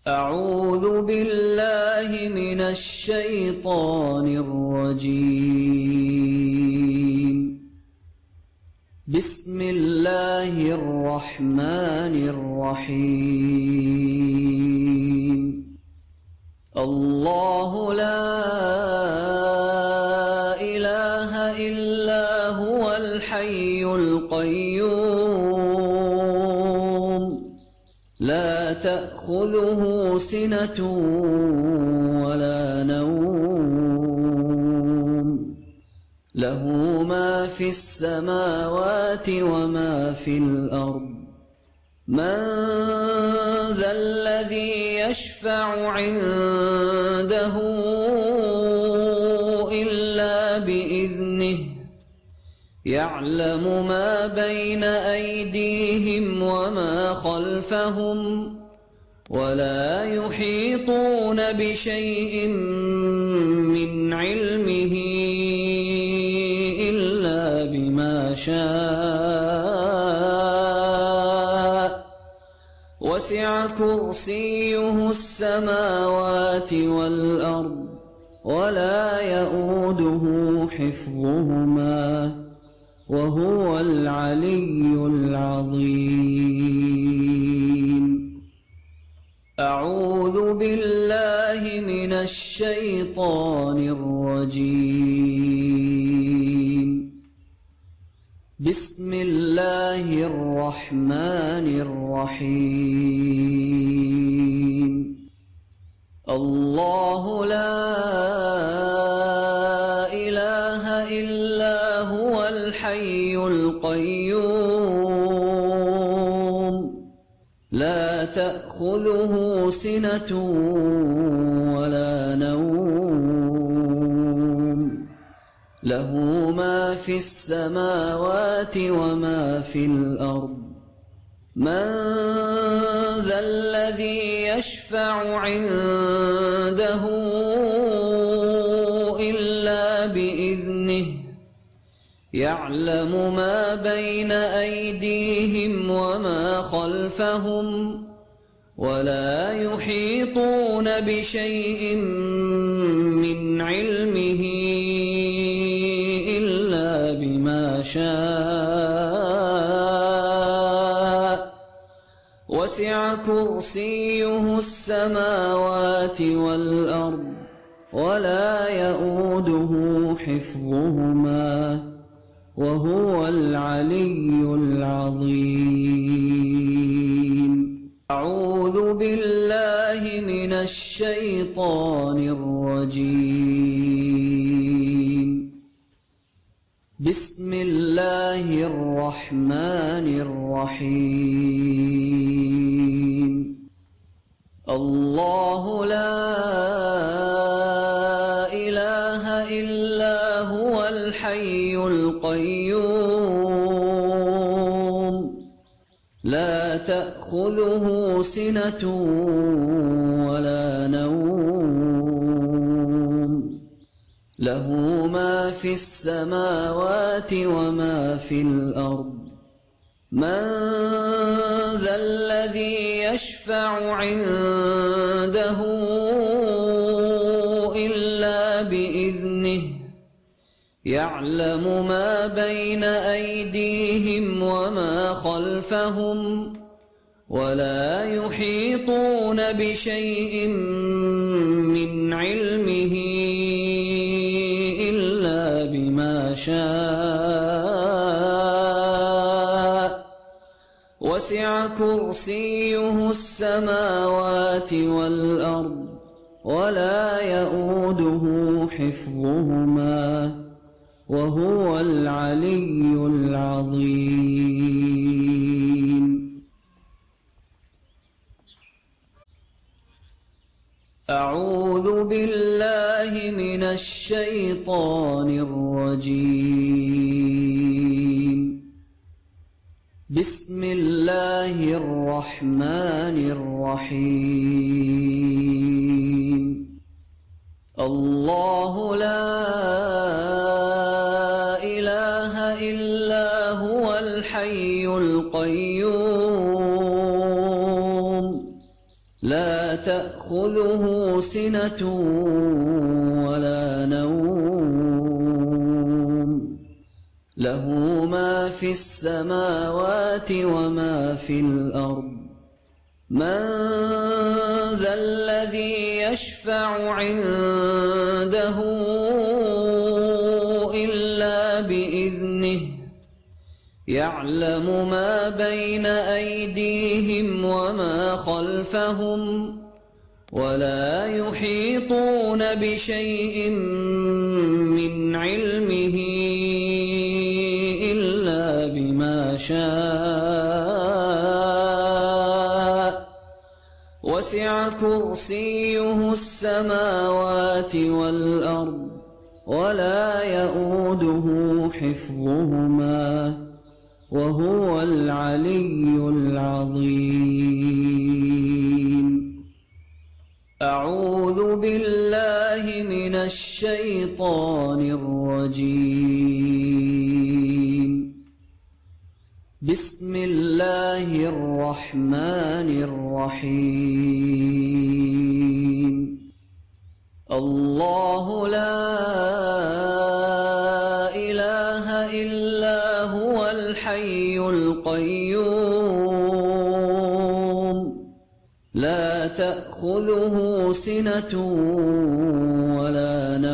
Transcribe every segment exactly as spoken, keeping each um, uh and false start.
أعوذ بالله من الشيطان الرجيم. بسم الله الرحمن الرحيم. الله لا إله إلا هو الحي القيوم لا تأخذه سنة ولا نوم له ما في السماوات وما في الأرض من ذا الذي يشفع عنده إلا بإذنه يعلم ما بين أيديهم وما خلفهم ولا يحيطون بشيء من علمه إلا بما شاء وسع كرسيه السماوات والأرض ولا يؤوده حفظهما وهو العلي العظيم. أعوذ بالله من الشيطان الرجيم. بسم الله الرحمن الرحيم. الله لا إله إلا هو الحي القيوم لا تأخذه سنة ولا نوم له ما في السماوات وما في الأرض من ذا الذي يشفع عنده إلا بإذنه يعلم ما بين أيديهم وما خلفهم ولا يحيطون بشيء من علمه إلا بما شاء وسع كرسيه السماوات والأرض ولا يؤوده حفظهما وهو العلي العظيم. أعوذ بالله من الشيطان الرجيم. بسم الله الرحمن الرحيم. الله لا إله إلا هو الحي القيوم لا تأخذه سنة ولا نوم له ما في السماوات وما في الأرض من ذا الذي يشفع عنده إلا بإذنه يعلم ما بين أيديهم وما خلفهم ولا يحيطون بشيء من علمه إلا بما شاء وسع كرسيه السماوات والأرض ولا يؤوده حفظهما وهو العلي العظيم. أعوذ بالله من الشيطان الرجيم. بسم الله الرحمن الرحيم. الله لا إله إلا هو الحي القيوم لا تأخذه سنة ولا نوم له ما في السماوات وما في الأرض من ذا الذي يشفع عنده إلا بإذنه يعلم ما بين أيديهم وما خلفهم ولا يحيطون بشيء من علمه إلا بما شاء وسع كرسيه السماوات والأرض ولا يؤوده حفظهما وهو العلي العظيم. أعوذ بالله من الشيطان الرجيم. بسم الله الرحمن الرحيم. الله لا إله إلا هو الحي القيوم لا تأخذه سنة ولا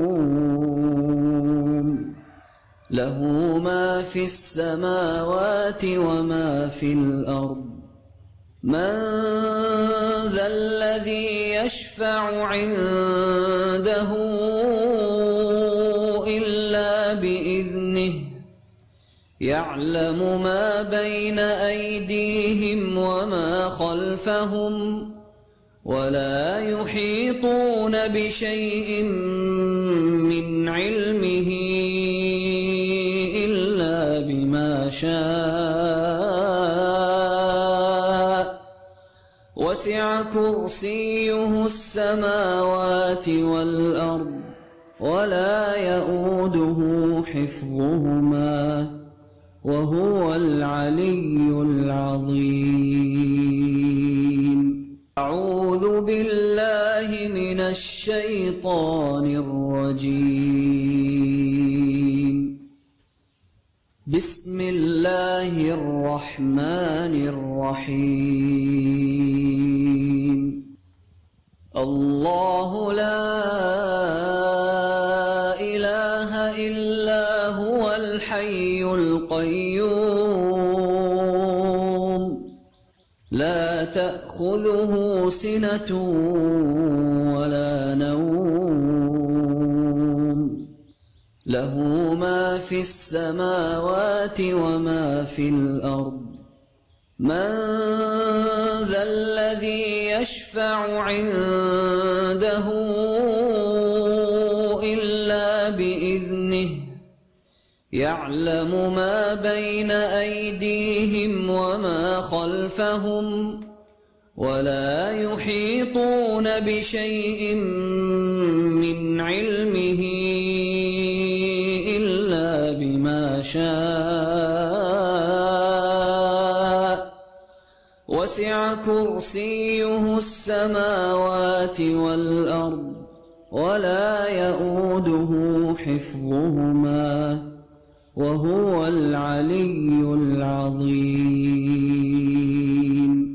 نوم له ما في السماوات وما في الأرض من ذا الذي يشفع عنده إلا بإذنه يعلم ما بين أيديهم وما خلفهم ولا يحيطون بشيء من علمه إلا بما شاء وسع كرسيه السماوات والأرض ولا يؤوده حفظهما وهو العلي العظيم. أعوذ بالله من الشيطان الرجيم. بسم الله الرحمن الرحيم. الله لا إله إلا هو الحي القيوم لا تأخذه سنة ولا نوم له ما في السماوات وما في الأرض من ذا الذي يشفع عنده إلا بإذنه يعلم ما بين أيديهم وما خلفهم ولا يحيطون بشيء من علمه إلا بما شاء وسع كرسيه السماوات والأرض ولا يؤوده حفظهما وهو العلي العظيم.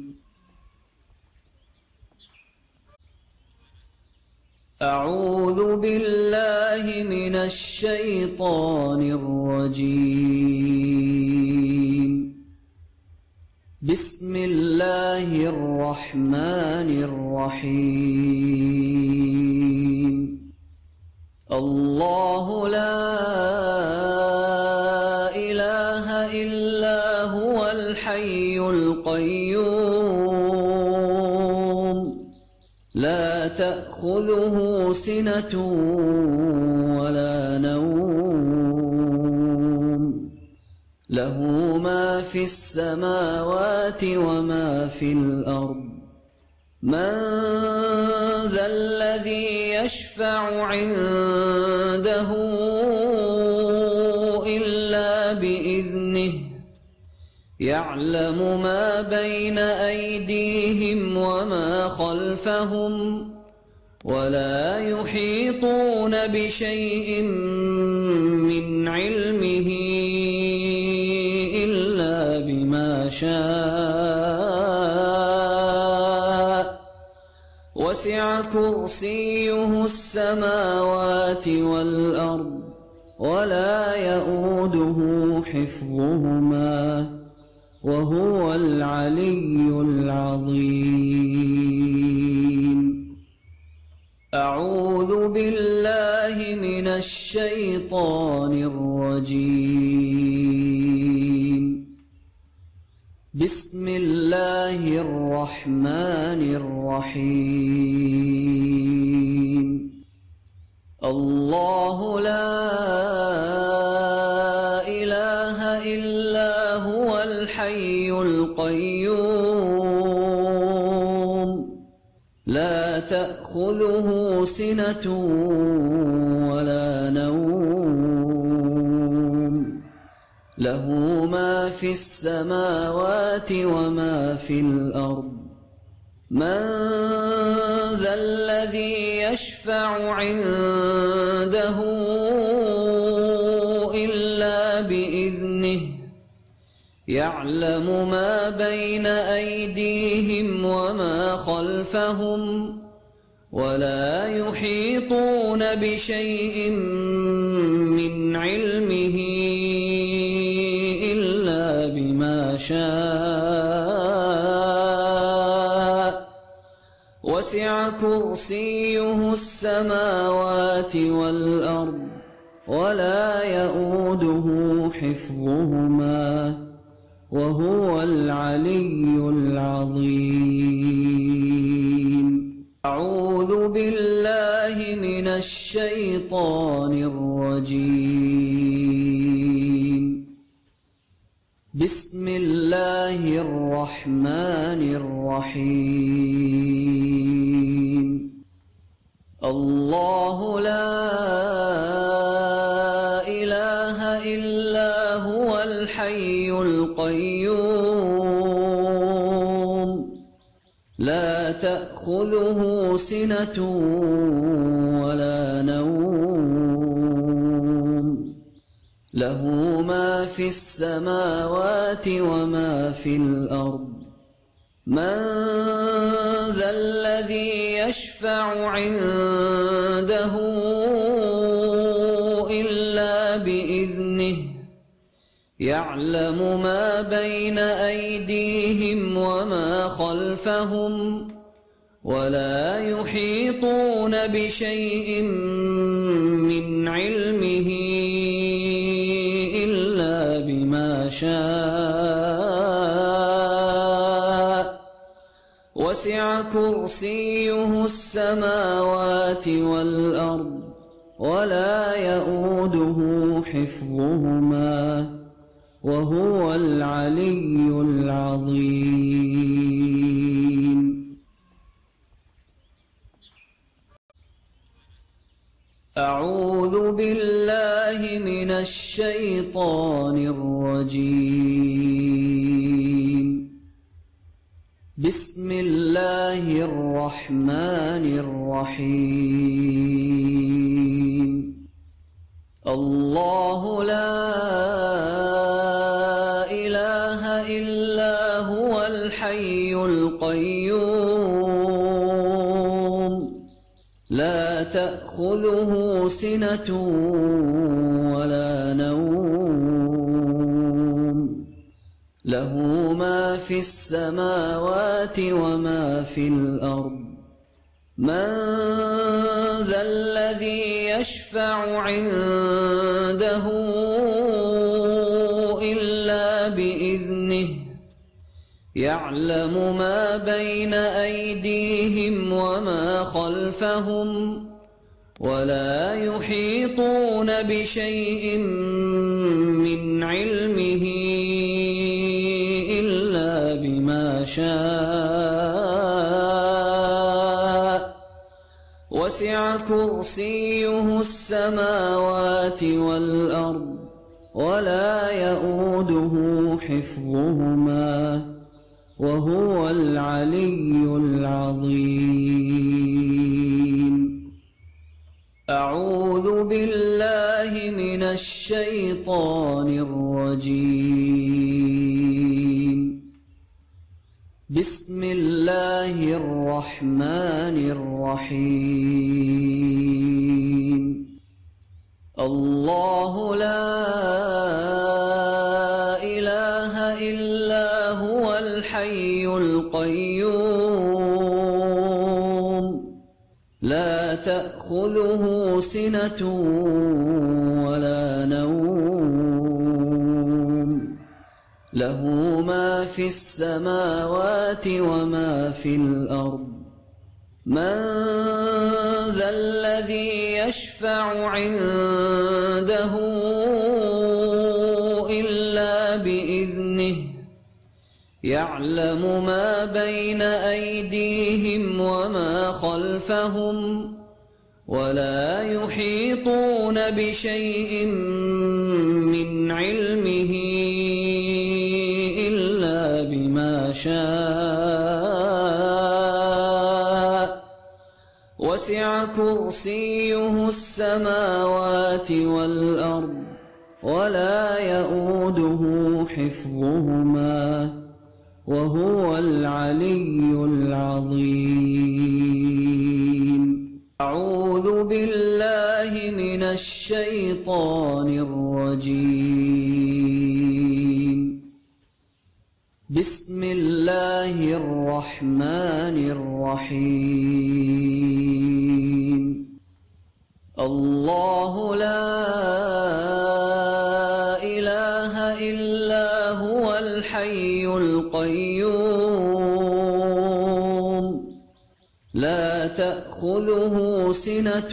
أعوذ بالله من الشيطان الرجيم. بسم الله الرحمن الرحيم. الله لا إله إلا هو الحي القيوم لا تأخذه سنة ولا نوم له ما في السماوات وما في الأرض من ذا الذي يشفع عنده إلا بإذنه يعلم ما بين أيديهم وما خلفهم ولا يحيطون بشيء من علمه إلا بما شاء وسع كرسيه السماوات والأرض ولا يئوده حفظهما وهو العلي العظيم. أعوذ بالله من الشيطان الرجيم. بسم الله الرحمن الرحيم. الله لا إله إلا هو الحي القيوم لا تأخذه سنة ولا نوم له ما في السماوات وما في الأرض من ذا الذي يشفع عنده إلا بإذنه يعلم ما بين أيديهم وما خلفهم ولا يحيطون بشيء من علمه إلا بما شاء وسع كرسيه السماوات والأرض ولا يئوده حفظهما وهو العلي العظيم. أعوذ بالله من الشيطان الرجيم. بسم الله الرحمن الرحيم. الله لا إله إلا هو الحي القيوم لا تأخذه سنة ولا نوم له ما في السماوات وما في الأرض من ذا الذي يشفع عنده إلا بإذنه يعلم ما بين أيديهم وما خلفهم ولا يحيطون بشيء من علمه إلا بما شاء وسع كرسيه السماوات والأرض ولا يئوده حفظهما وهو العلي العظيم. أعوذ بالله من الشيطان الرجيم. بسم الله الرحمن الرحيم. الله لا إله إلا هو الحي القيوم لا تأخذه سنة ولا نوم له ما في السماوات وما في الأرض من ذا الذي يشفع عنده إلا بإذنه يعلم ما بين أيديهم وما خلفهم ولا يحيطون بشيء من علمه إلا بما شاء وسع كرسيه السماوات والأرض ولا يؤوده حفظهما وهو العلي العظيم. أعوذ بالله من الشيطان الرجيم. بسم الله الرحمن الرحيم. الله لا إله إلا هو الحي القيوم لا تأخذه سنة ولا نوم له ما في السماوات وما في الأرض من ذا الذي يشفع عنده إلا بإذنه يعلم ما بين أيديهم وما خلفهم ولا يحيطون بشيء من علمه إلا بما شاء وسع كرسيه السماوات والأرض ولا يؤوده حفظهما وهو العلي العظيم. أعوذ بالله من الشيطان الرجيم. بسم الله الرحمن الرحيم. الله لا إله إلا هو الحي القيوم لا تأخذه سنة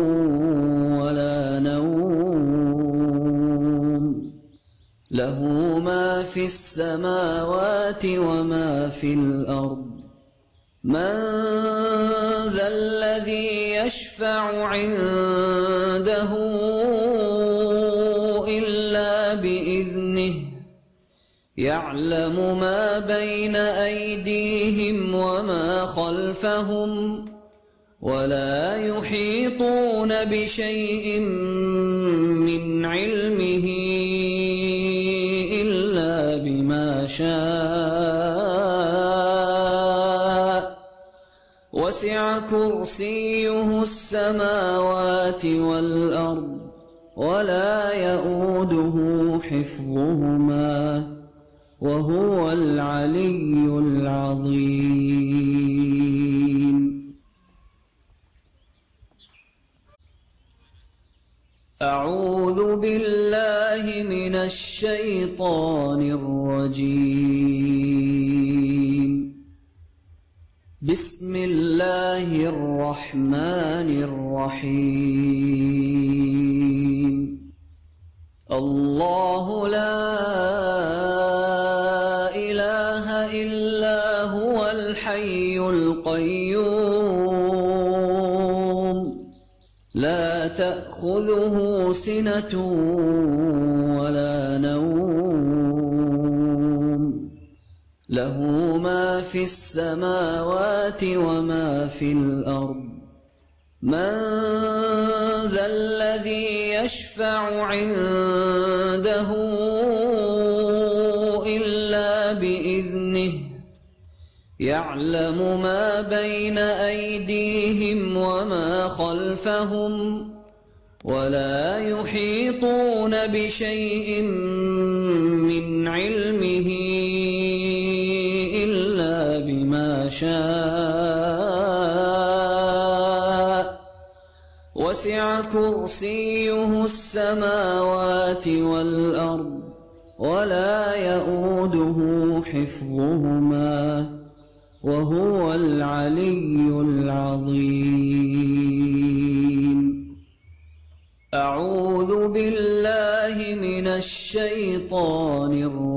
ولا نوم له ما في السماوات وما في الأرض من ذا الذي يشفع عنده إلا بإذنه يعلم ما بين أيديهم وما خلفهم ولا يحيطون بشيء من علمه إلا بما شاء وسع كرسيه السماوات والأرض ولا يؤوده حفظهما وهو العلي العظيم. أعوذ بالله من الشيطان الرجيم. بسم الله الرحمن الرحيم. الله لا إله إلا هو الحي القيوم لا تأخذه سنة ولا نوم له ما في السماوات وما في الأرض من ذا الذي يشفع عنده إلا بإذنه يعلم ما بين أيديهم وما خلفهم ولا يحيطون بشيء من علمه إلا بما شاء وسع كرسيه السماوات والأرض ولا يؤوده حفظهما وهو العلي العظيم. أعوذ بالله من الشيطان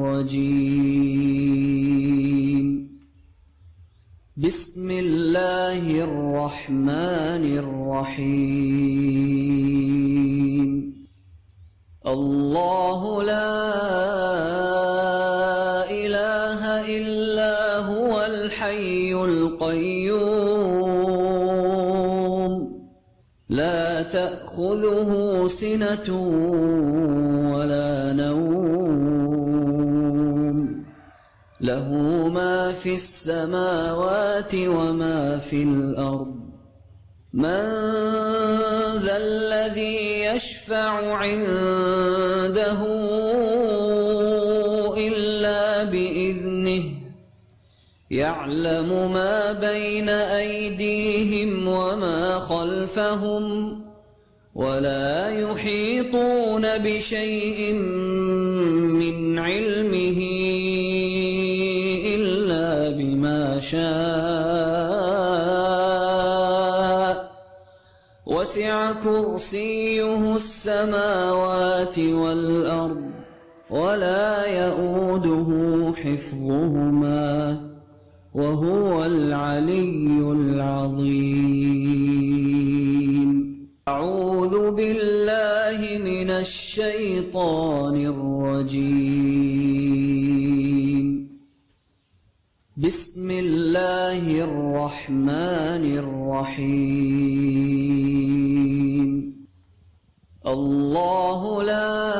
الرجيم. بسم الله الرحمن الرحيم. الله لا إله إلا هو الحي القيوم لا تأخذه سنة ولا نوم له ما في السماوات وما في الأرض من ذا الذي يشفع عنده إلا بإذنه يعلم ما بين أيديهم وما خلفهم ولا يحيطون بشيء من علمه إلا بما شاء وسع كرسيه السماوات والأرض ولا يؤوده حفظهما وهو العلي العظيم أعوذ بالله من الشيطان الرجيم بسم الله الرحمن الرحيم الله لا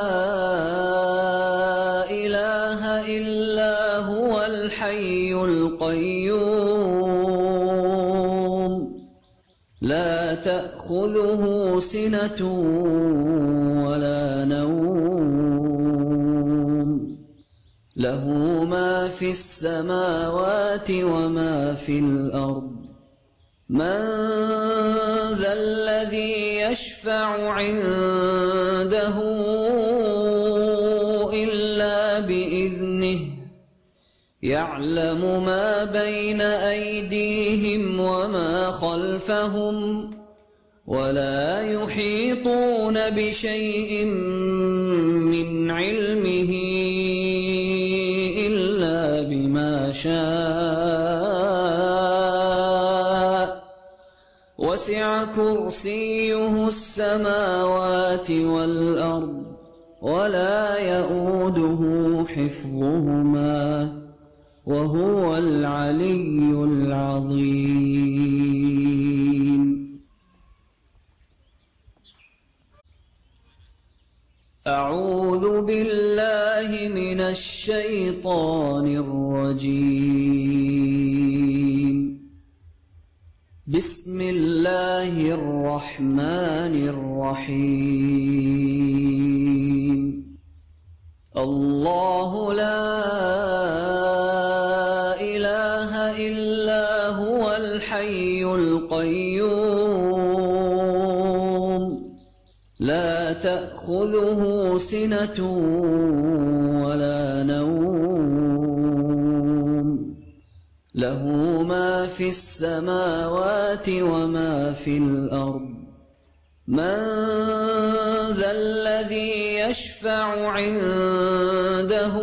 إله إلا هو الحي القيوم لا تأخذه سنة ولا نوم له ما في السماوات وما في الأرض من ذا الذي يشفع عنده إلا بإذنه يعلم ما بين أيديهم وما خلفهم ولا يحيطون بشيء من علمه إلا بما شاء وسع كرسيه السماوات والأرض ولا يؤوده حفظهما وهو العلي العظيم أعوذ بالله من الشيطان الرجيم بسم الله الرحمن الرحيم الله لا إله إلا هو الحي القيوم لا تأخذه سنة ولا نوم له ما في السماوات وما في الأرض من ذا الذي يشفع عنده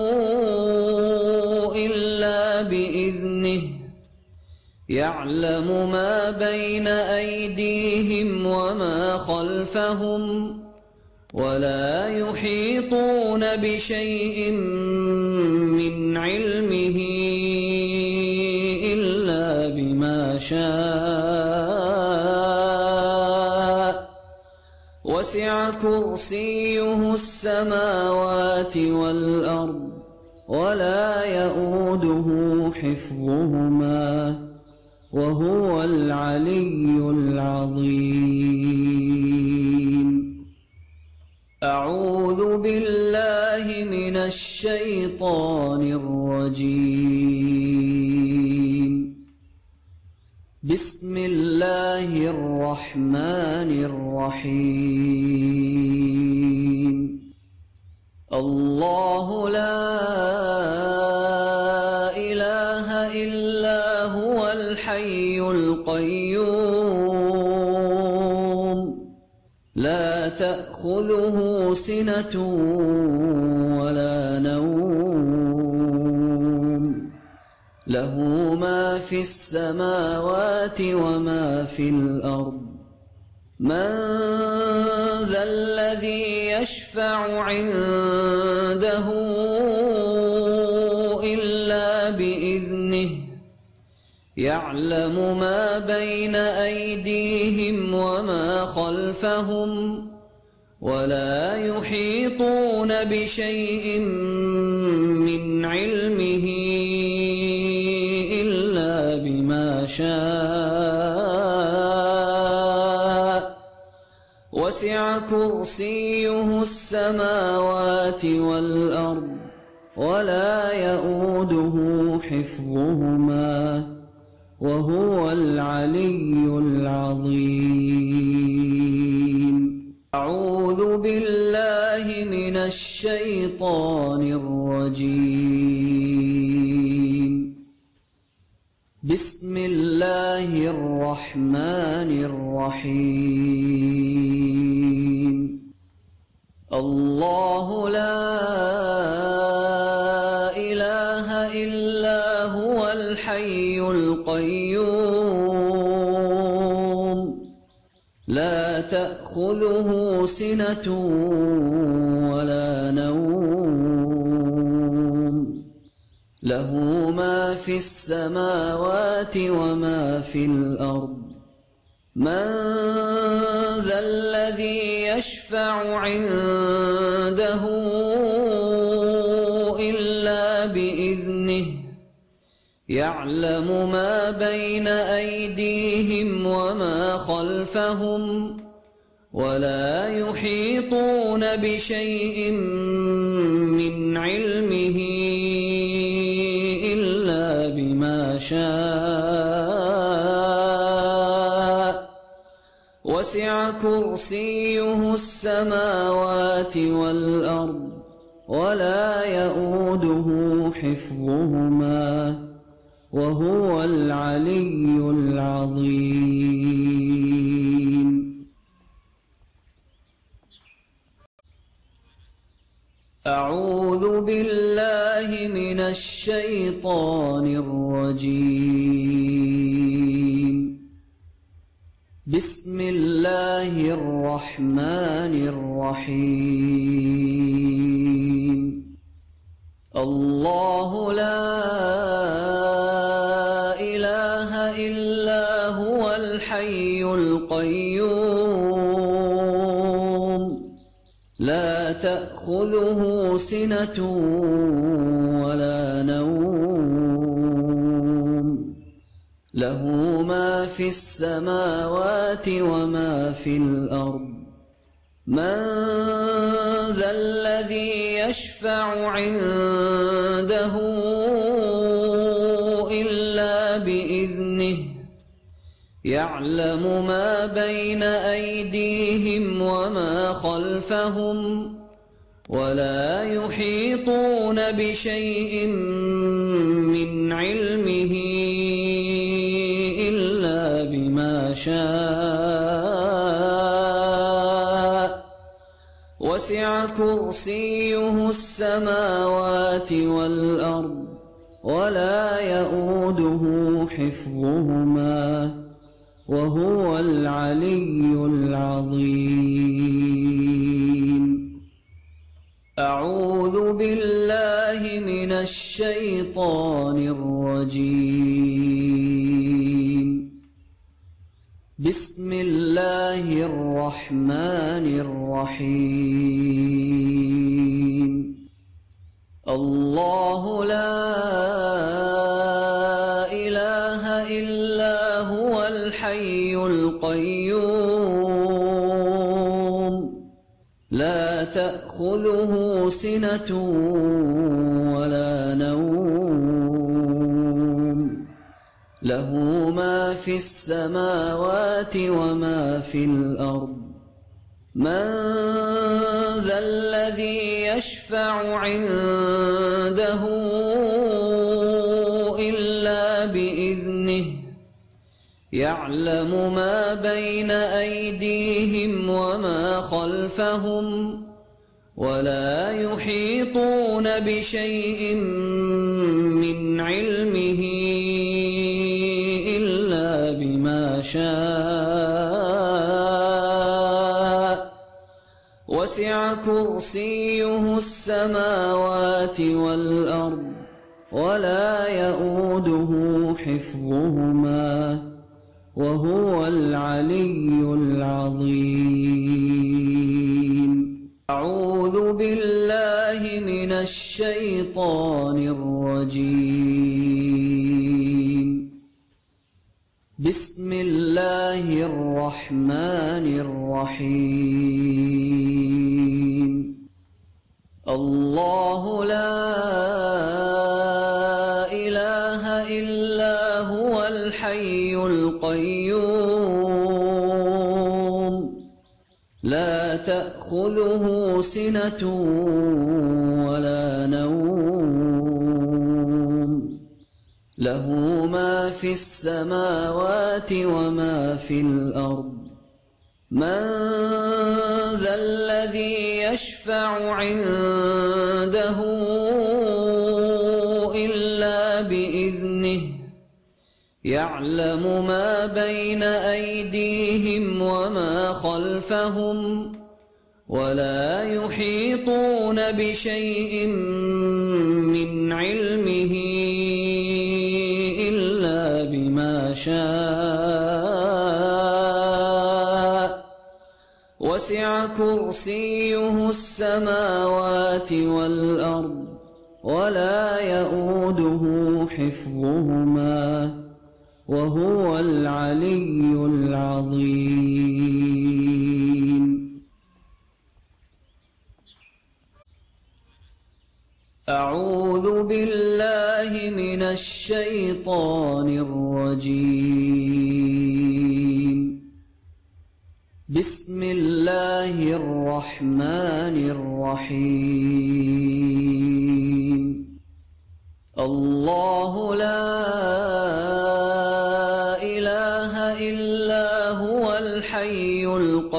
إلا بإذنه يعلم ما بين أيديهم وما خلفهم ولا يحيطون بشيء من علمه إلا بما شاء وسع كرسيه السماوات والأرض ولا يؤوده حفظهما وهو العلي العظيم أعوذ بالله من الشيطان الرجيم بسم الله الرحمن الرحيم الله لا إله إلا هو الحي القيوم لا تأخذه سنة ولا نوم له ما في السماوات وما في الأرض من ذا الذي يشفع عنده إلا بإذنه يعلم ما بين أيديهم وما خلفهم ولا يحيطون بشيء من علمه إلا بما شاء وسع كرسيه السماوات والأرض ولا يؤوده حفظهما وهو العلي العظيم. أعوذ بالله من الشيطان الرجيم. بسم الله الرحمن الرحيم. الله لا إله إلا هو الحي القيوم لا تأخذه سنة ولا نوم له ما في السماوات وما في الأرض من ذا الذي يشفع عنده إلا بإذنه يعلم ما بين أيديهم وما خلفهم ولا يحيطون بشيء من علمه إلا بما شاء وسع كرسيه السماوات والأرض ولا يؤوده حفظهما وهو العلي العظيم. أعوذ بالله من الشيطان الرجيم. بسم الله الرحمن الرحيم. الله لا إله إلا هو الحي القيوم لا تأخذه سنة ولا نوم له ما في السماوات وما في الأرض من ذا الذي يشفع عنده إلا بإذنه يعلم ما بين أيديهم وما خلفهم ولا يحيطون بشيء من علمه إلا بما شاء وسع كرسيه السماوات والأرض ولا يؤوده حفظهما وهو العلي العظيم. أعوذ بالله من الشيطان الرجيم. بسم الله الرحمن الرحيم. الله لا إله إلا هو الحي القيوم لا تأخذه سنة ولا نوم له ما في السماوات وما في الأرض من ذا الذي يشفع عنده إلا بإذنه يعلم ما بين أيديهم وما خلفهم ولا يحيطون بشيء من علمه إلا بما شاء وسع كرسيه السماوات والأرض ولا يئوده حفظهما وهو العلي العظيم. أعوذ بالله من الشيطان الرجيم. بسم الله الرحمن الرحيم. الله لا إله إلا هو الحي القيوم لا تأخذه سنة ولا نوم له ما في السماوات وما في الأرض من ذا الذي يشفع عنده إلا بإذنه يعلم ما بين أيديهم وما خلفهم ولا يحيطون بشيء من علمه إلا بما شاء وسع كرسيه السماوات والأرض ولا يئوده حفظهما وهو العلي العظيم. أعوذ بالله من الشيطان الرجيم. بسم الله الرحمن الرحيم. الله لا إله إلا هو الحي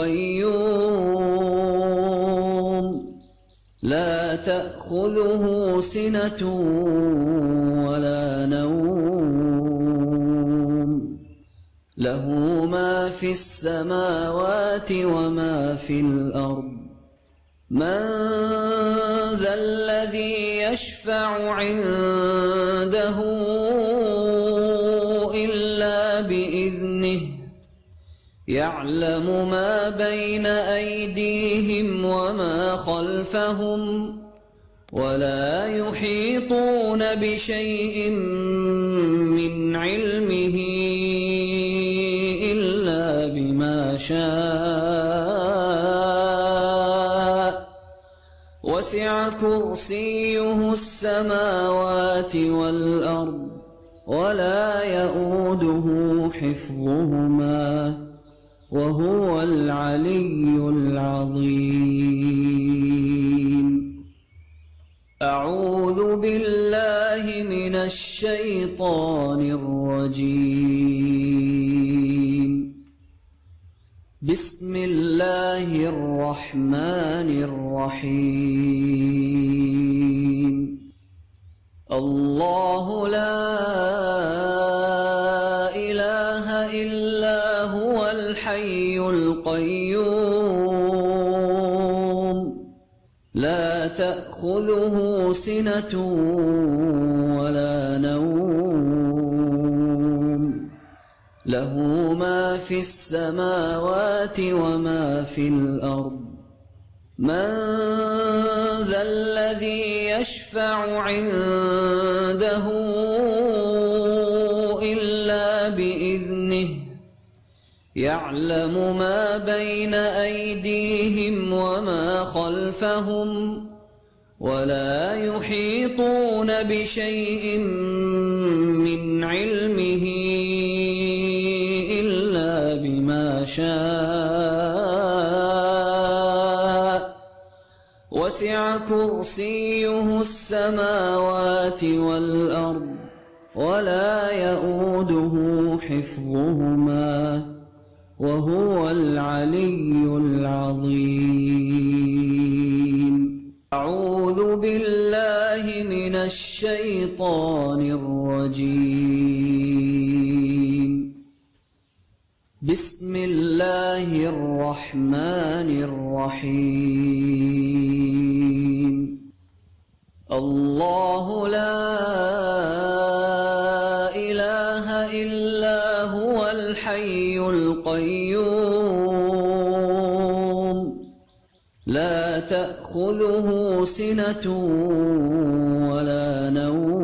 القيوم لا تأخذه سنة ولا نوم له ما في السماوات وما في الأرض من ذا الذي يشفع عنده إلا بإذنه يعلم ما بين أيديهم وما خلفهم ولا يحيطون بشيء من علمه إلا بما شاء وسع كرسيه السماوات والأرض ولا يئوده حفظهما وهو العلي العظيم. أعوذ بالله من الشيطان الرجيم. بسم الله الرحمن الرحيم. الله لا إله إلا هو الحي القيوم لا تأخذه سنة ولا نوم له ما في السماوات وما في الأرض من ذا الذي يشفع عنده إلا بإذنه يعلم ما بين أيديهم وما خلفهم ولا يحيطون بشيء من علمه إلا بما شاء وسع كرسيه السماوات والأرض ولا يئوده حفظهما وهو العلي العظيم. أعوذ بالله من الشيطان الرجيم. بسم الله الرحمن الرحيم الله لا إله إلا هو الحي القيوم لا تأخذه سنة ولا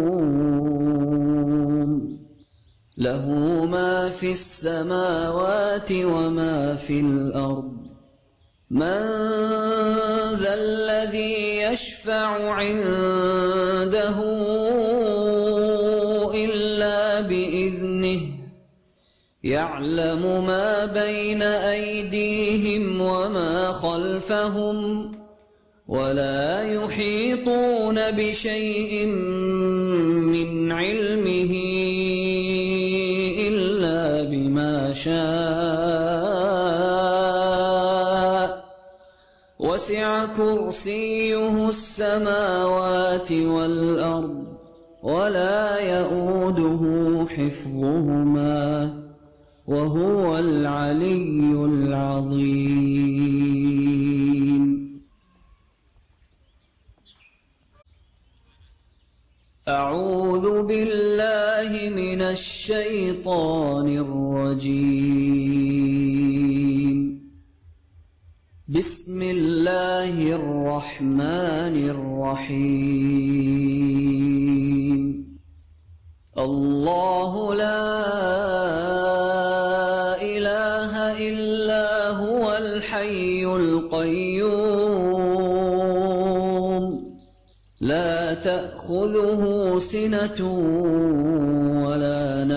نوم له ما في السماوات وما في الأرض من ذا الذي يشفع عنده إلا بإذنه يعلم ما بين أيديهم وما خلفهم ولا يحيطون بشيء من علمه إلا بما شاء وسع كرسيه السماوات والأرض ولا يؤوده حفظهما وهو العلي العظيم أعوذ بالله من الشيطان الرجيم بسم الله الرحمن الرحيم الله لا إله إلا هو الحي القيوم لا تأخذه سنة ولا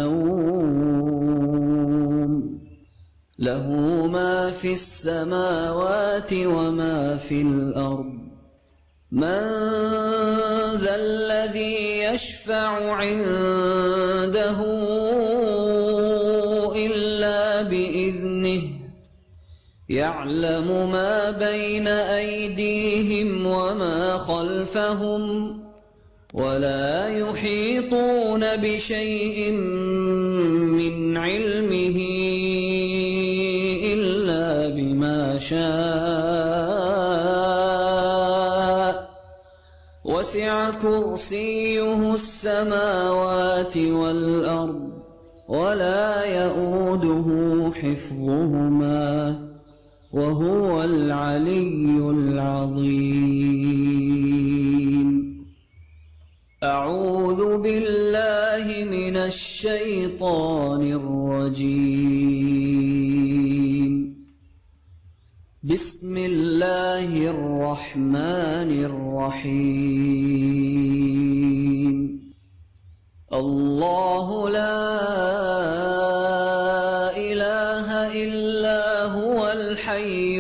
نوم له ما في السماوات وما في الأرض من ذا الذي يشفع عنده إلا بإذنه يعلم ما بين أيديهم وما خلفهم ولا يحيطون بشيء من علمه إلا بما شاء وسع كرسيه السماوات والأرض ولا يؤوده حفظهما وهو العلي العظيم أعوذ بالله من الشيطان الرجيم بسم الله الرحمن الرحيم الله لا إله إلا هو الحي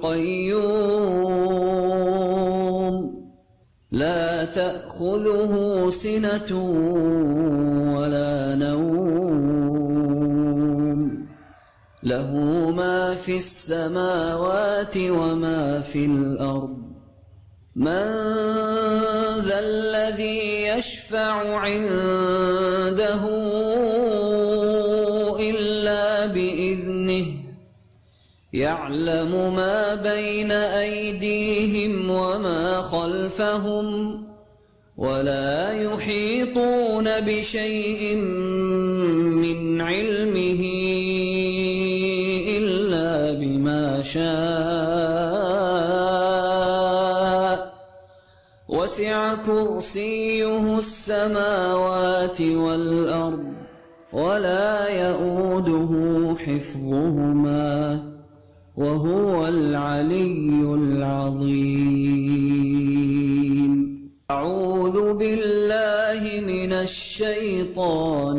القيوم لا تأخذه سنة ولا نوم له ما في السماوات وما في الأرض من ذا الذي يشفع عنده إلا بإذنه يعلم ما بين أيديهم وما خلفهم ولا يحيطون بشيء من علمه إلا بما شاء وسع كرسيه السماوات والأرض ولا يؤوده حفظهما وهو العلي العظيم أعوذ بالله من الشيطان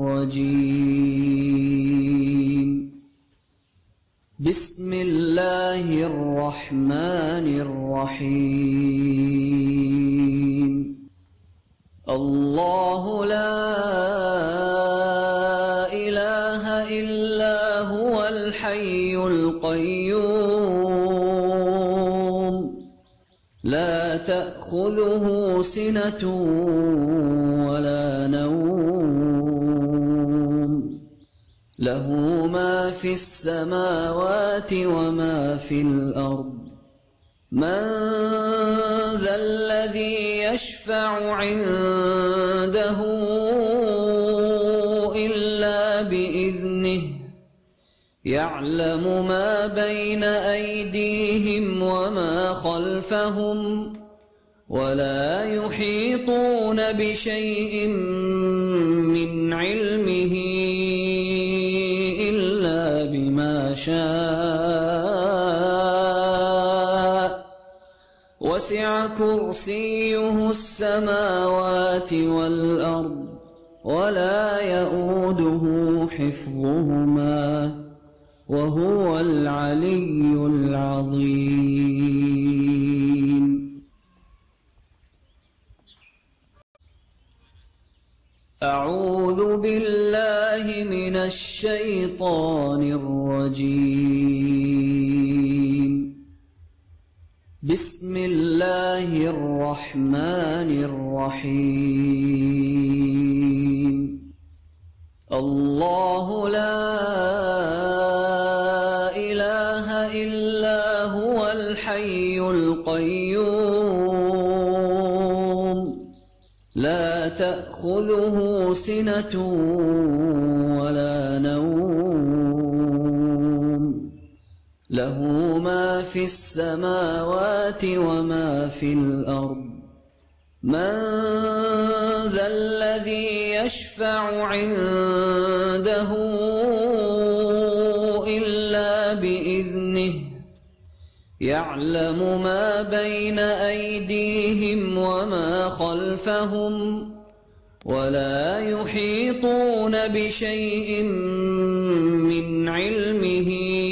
الرجيم بسم الله الرحمن الرحيم الله لا إله إلا هو الحي القيوم لا تأخذه سنة ولا نوم له ما في السماوات وما في الأرض من ذا الذي يشفع عنده إلا بإذنه يعلم ما بين أيديهم وما خلفهم ولا يحيطون بشيء من علمه إلا بما شاء وسع كرسيه السماوات والأرض ولا يؤوده حفظهما وهو العلي العظيم. أعوذ بالله من الشيطان الرجيم. بسم الله الرحمن الرحيم. الله لا إله إلا هو الحي القيوم لا تأخذه سنة ولا نوم له ما في السماوات وما في الأرض من ذا الذي يشفع عنده إلا بإذنه يعلم ما بين أيديهم وما خلفهم ولا يحيطون بشيء من علمه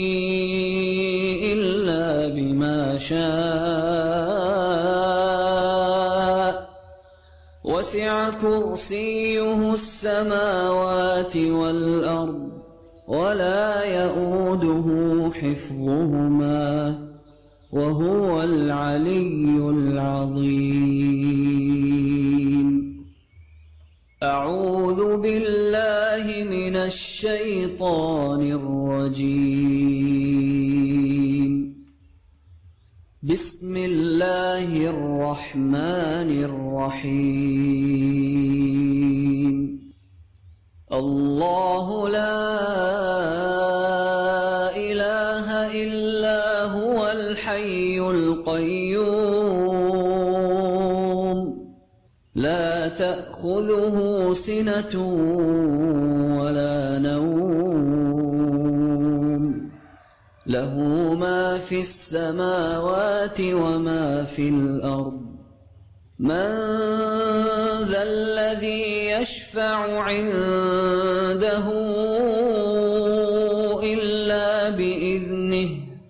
إلا بما شاء وسع كرسيه السماوات والأرض ولا يؤوده حفظهما وهو العلي العظيم. أعوذ بالله من الشيطان الرجيم. بسم الله الرحمن الرحيم. الله لا إله إلا هو الحي القيوم لا تأخذه سنة ولا نوم له ما في السماوات وما في الأرض من ذا الذي يشفع عنده إلا بإذنه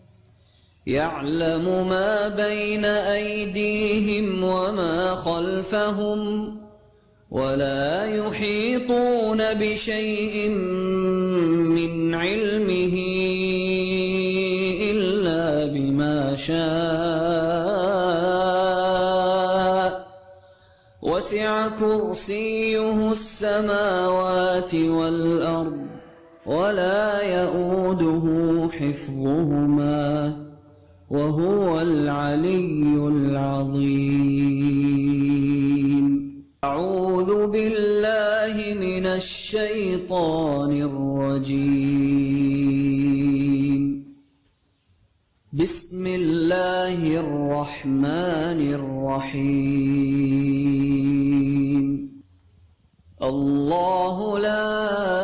يعلم ما بين أيديهم وما خلفهم ولا يحيطون بشيء من علمه إلا بما شاء وسع كرسيه السماوات والأرض ولا يؤوده حفظهما وهو العلي العظيم. أعوذ بالله من الشيطان الرجيم. بسم الله الرحمن الرحيم. الله لا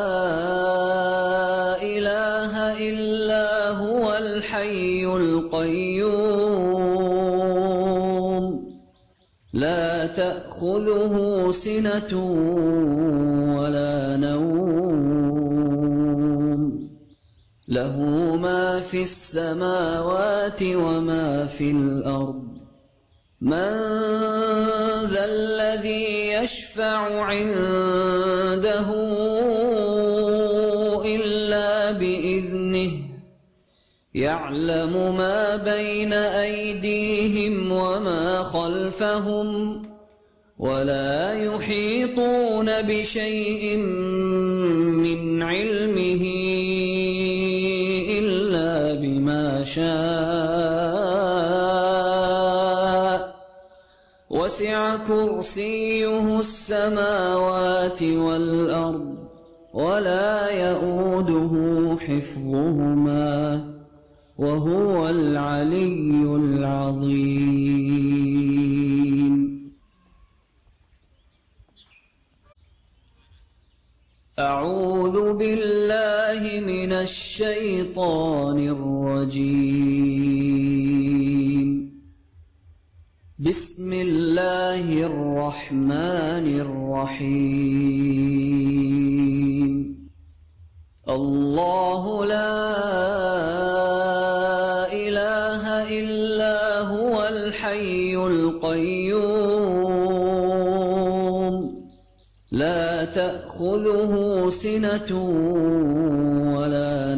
إله إلا هو الحي القيوم لا تأخذه سنة ولا نوم له ما في السماوات وما في الأرض من ذا الذي يشفع عنده إلا بإذنه يعلم ما بين أيديهم وما خلفهم ولا يحيطون بشيء من علمه شاء وسع كرسيه السماوات والأرض ولا يئوده حفظهما وهو العلي العظيم. أعوذ بالله من الشيطان الرجيم. بسم الله الرحمن الرحيم. الله لا إله إلا هو الحي القيوم لا تأخذه سنة ولا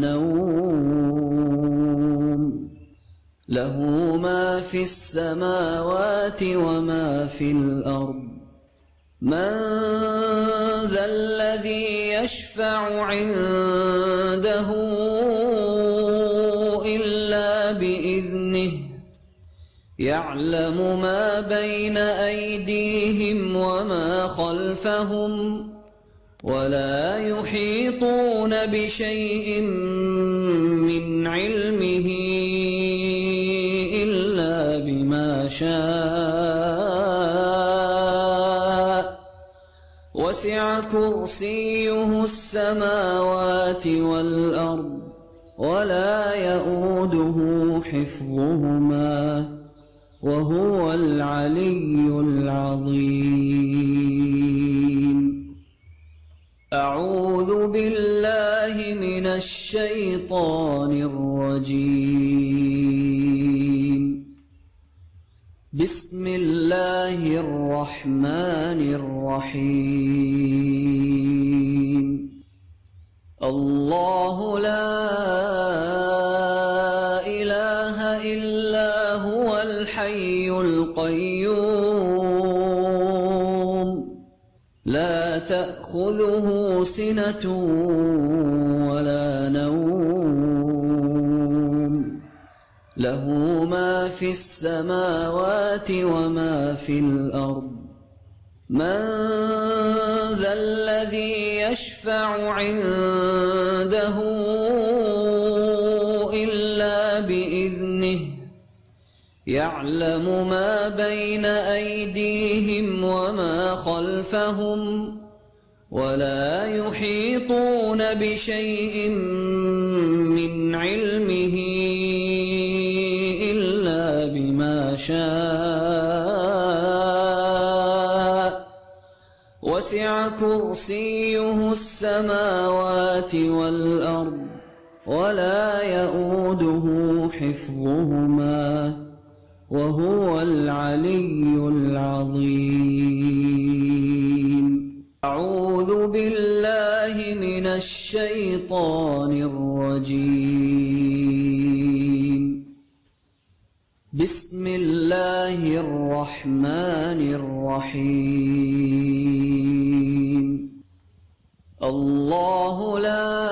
نوم له ما في السماوات وما في الأرض من ذا الذي يشفع عنده إلا بإذنه يعلم ما بين أيديهم وما خلفهم ولا يحيطون بشيء من علمه إلا بما شاء وسع كرسيه السماوات والأرض ولا يئوده حفظهما وهو العلي العظيم. أعوذ بالله من الشيطان الرجيم. بسم الله الرحمن الرحيم. الله لا إله إلا هو الحي القيوم لا تأخذه سنة ولا نوم له ما في السماوات وما في الأرض من ذا الذي يشفع عنده إلا بإذنه يعلم ما بين أيديهم وما خلفهم ولا يحيطون بشيء من علمه إلا بما شاء وسع كرسيه السماوات والأرض ولا يئوده حفظهما وهو العلي العظيم. أعوذ بالله من الشيطان الرجيم. بسم الله الرحمن الرحيم. الله لا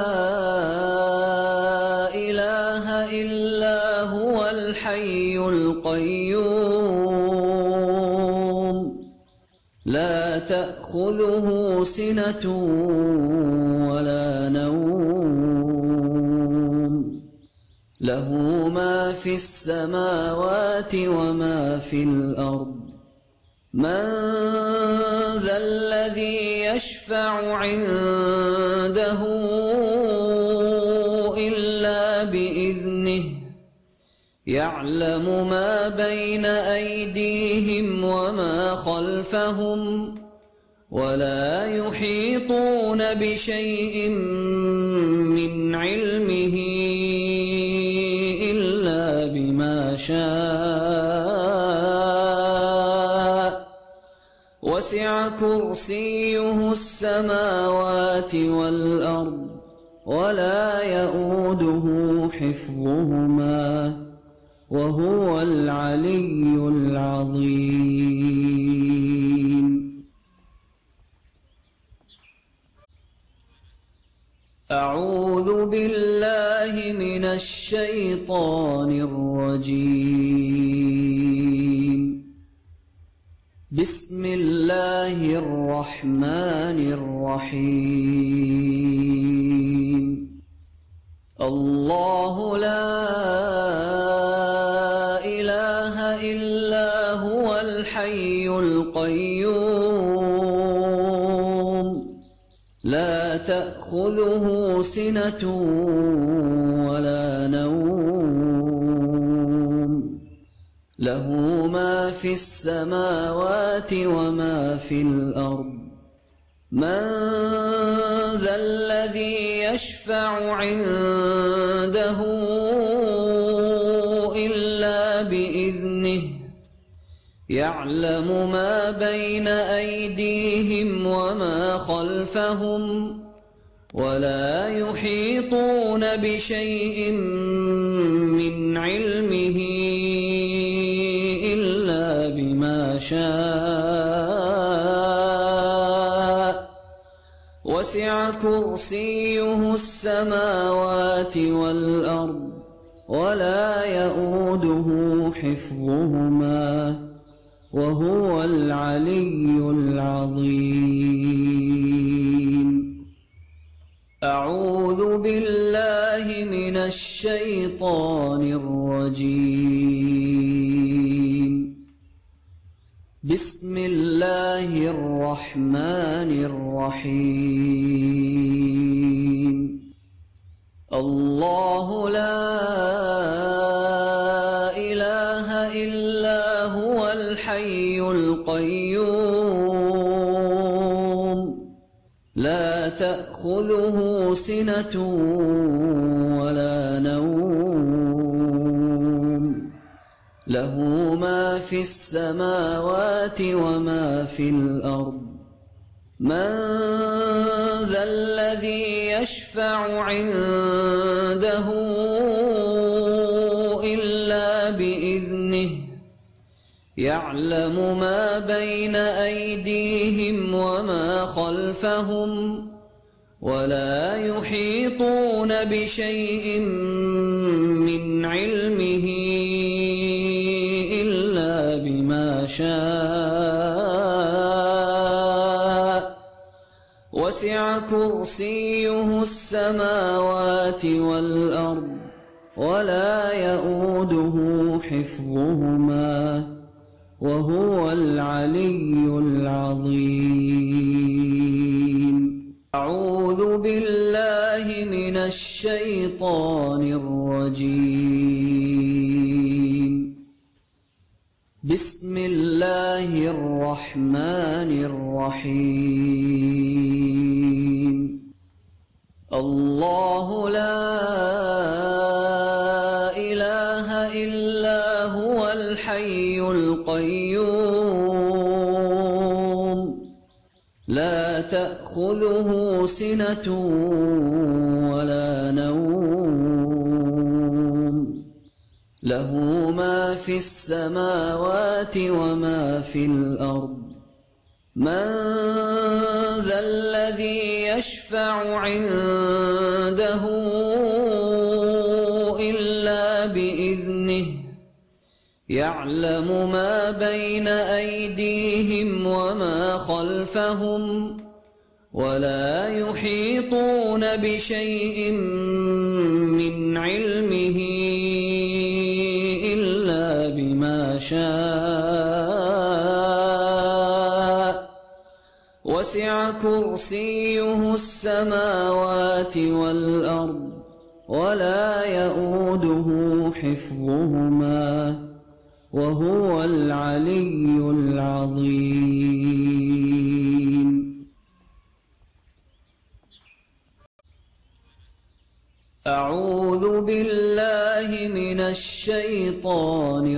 إله إلا هو الحي القيوم لا تأخذه سنة ولا نوم له ما في السماوات وما في الأرض من ذا الذي يشفع عنده إلا بإذنه يعلم ما بين أيديهم وما خلفهم ولا يحيطون بشيء من علمه إلا بما شاء وسع كرسيه السماوات والأرض ولا يئوده حفظهما وهو العلي العظيم. أعوذ بالله من الشيطان الرجيم. بسم الله الرحمن الرحيم. الله لا إله إلا هو الحي القيوم لا تأخذه سنة ولا نوم له ما في السماوات وما في الأرض من ذا الذي يشفع عنده إلا بإذنه يعلم ما بين أيديهم وما خلفهم ولا يحيطون بشيء من علمه إلا بما شاء وسع كرسيه السماوات والأرض ولا يؤوده حفظهما وهو العلي العظيم. أعوذ بالله من الشيطان الرجيم. بسم الله الرحمن الرحيم. الله لا إله إلا هو الحي القيوم لا تأخذه سنة ولا نوم له ما في السماوات وما في الأرض من ذا الذي يشفع عنده إلا بإذنه يعلم ما بين أيديهم وما خلفهم ولا يحيطون بشيء من علمه إلا بما شاء وسع كرسيه السماوات والأرض ولا يؤوده حفظهما وهو العلي العظيم. أعوذ بالله من الشيطان الرجيم. بسم الله الرحمن الرحيم. الله لا إله إلا هو الحي القيوم لا تأخذه سنة ولا نوم له ما في السماوات وما في الأرض من ذا الذي يشفع عنده إلا بإذنه يعلم ما بين أيديهم وما خلفهم ولا يحيطون بشيء من علمه إلا بما شاء وسع كرسيه السماوات والأرض ولا يؤوده حفظهما وهو العلي العظيم. أعوذ بالله من الشيطان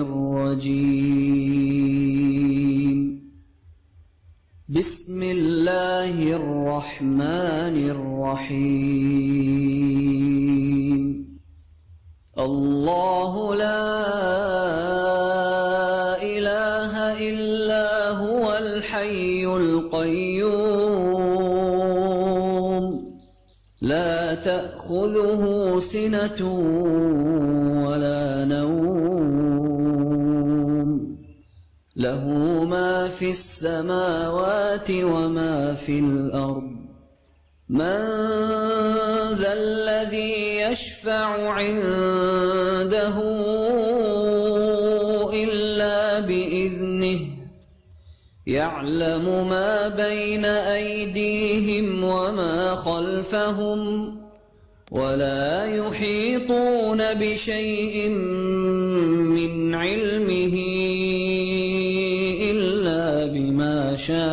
الرجيم. بسم الله الرحمن الرحيم. الله لا إله إلا هو الحي القيوم لا سِنَةٌ وَلَا نَوْمٌ لَهُ مَا فِي السَّمَاوَاتِ وَمَا فِي الْأَرْضِ مَنْ ذَا الَّذِي يَشْفَعُ عِنْدَهُ إِلَّا بِإِذْنِهِ يَعْلَمُ مَا بَيْنَ أَيْدِيهِمْ وَمَا خَلْفَهُمْ وَلَا يُحِيطُونَ بِشَيْءٍ مِّنْ عِلْمِهِ إِلَّا بِمَا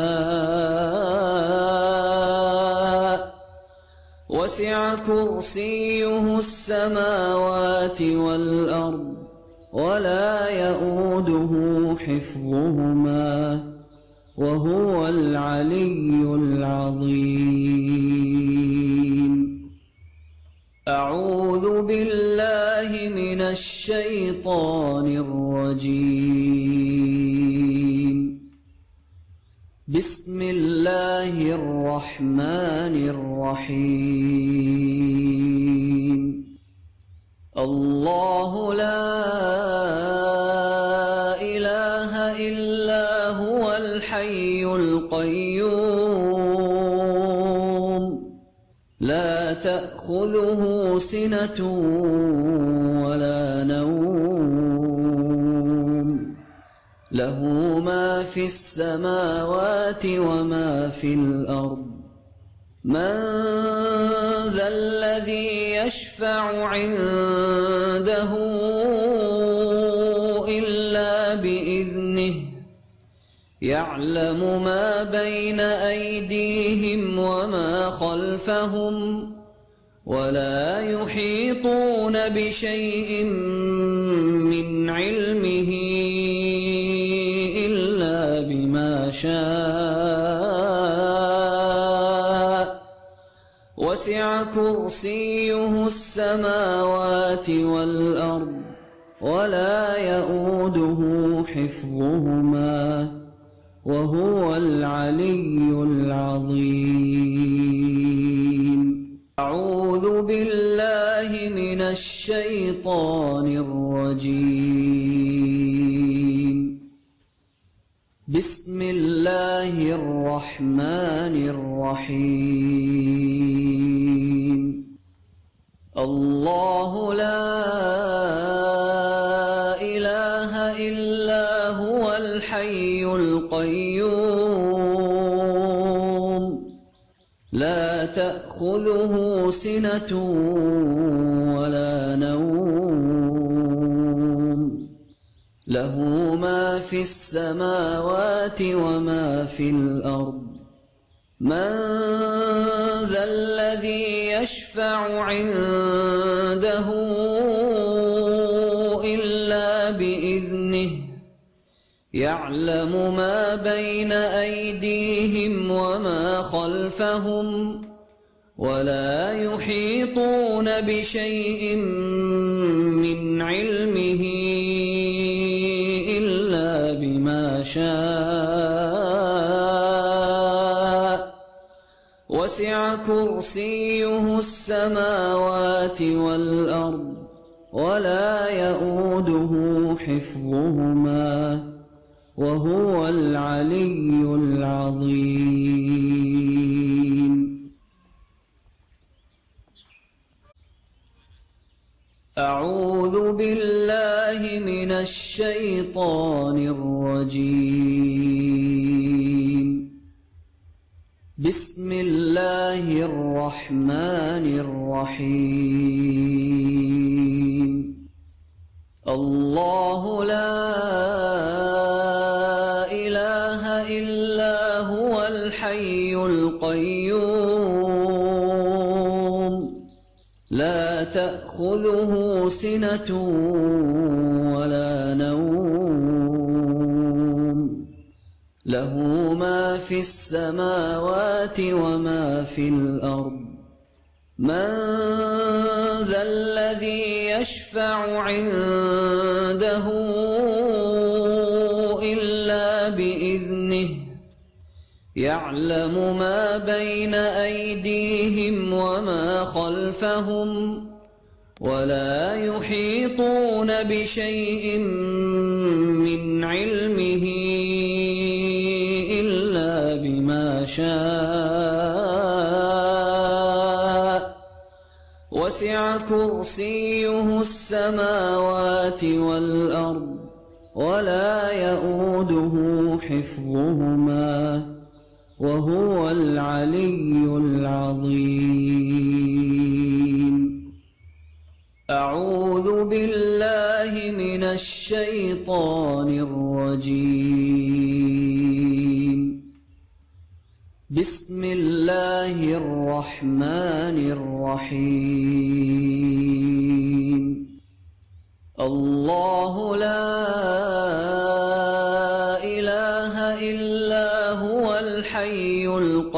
شَاءَ وَسِعَ كُرْسِيُّهُ السَّمَاوَاتِ وَالْأَرْضَ وَلَا يَئُودُهُ حِفْظُهُمَا وَهُوَ الْعَلِيُّ الْعَظِيمُ. أعوذ بالله من الشيطان الرجيم. بسم الله الرحمن الرحيم. الله لا إله إلا هو الحي القيوم لا تأخذه سنة ولا نوم له ما في السماوات وما في الأرض من ذا الذي يشفع عنده إلا بإذنه يعلم ما بين أيديهم وما خلفهم ولا يحيطون بشيء من علمه إلا بما شاء وسع كرسيه السماوات والأرض ولا يئوده حفظهما وهو العلي العظيم. أعوذ بالله من الشيطان الرجيم. بسم الله الرحمن الرحيم. الله لا إله إلا هو الحي القيوم لا تأخذه سنة ولا نوم له ما في السماوات وما في الأرض من ذا الذي يشفع عنده إلا بإذنه يعلم ما بين أيديهم وما خلفهم ولا يحيطون بشيء من علمه إلا بما شاء وسع كرسيه السماوات والأرض ولا يئوده حفظهما وهو العلي العظيم. أعوذ بالله من الشيطان الرجيم. بسم الله الرحمن الرحيم. الله لا إله إلا هو الحي القيوم لا تأخذه سنة ولا نوم له ما في السماوات وما في الأرض من ذا الذي يشفع عنده إلا بإذنه يعلم ما بين أيديهم وما خلفهم ولا يحيطون بشيء من علمه إلا بما شاء وسع كرسيه السماوات والأرض ولا يئوده حفظهما وهو العلي العظيم. أعوذ بالله من الشيطان الرجيم. بسم الله الرحمن الرحيم. الله لا إله إلا هو الحي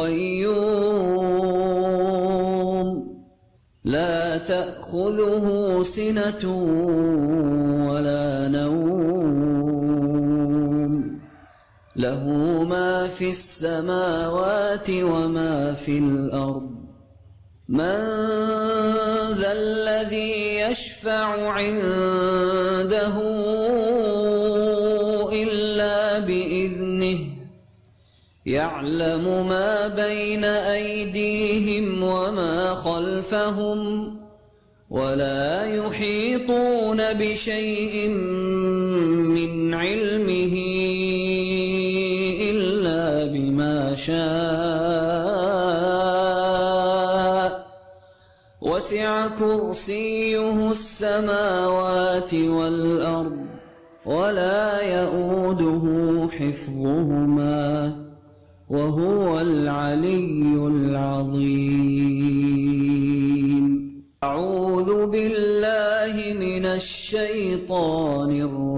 القيوم لا تأخذه سنة ولا نوم له ما في السماوات وما في الأرض من ذا الذي يشفع عنده إلا بإذنه يعلم ما بين أيديهم وما خلفهم ولا يحيطون بشيء من علمه إلا بما شاء وسع كرسيه السماوات والأرض ولا يئوده حفظهما وهو العلي العظيم. أعوذ بالله من الشيطان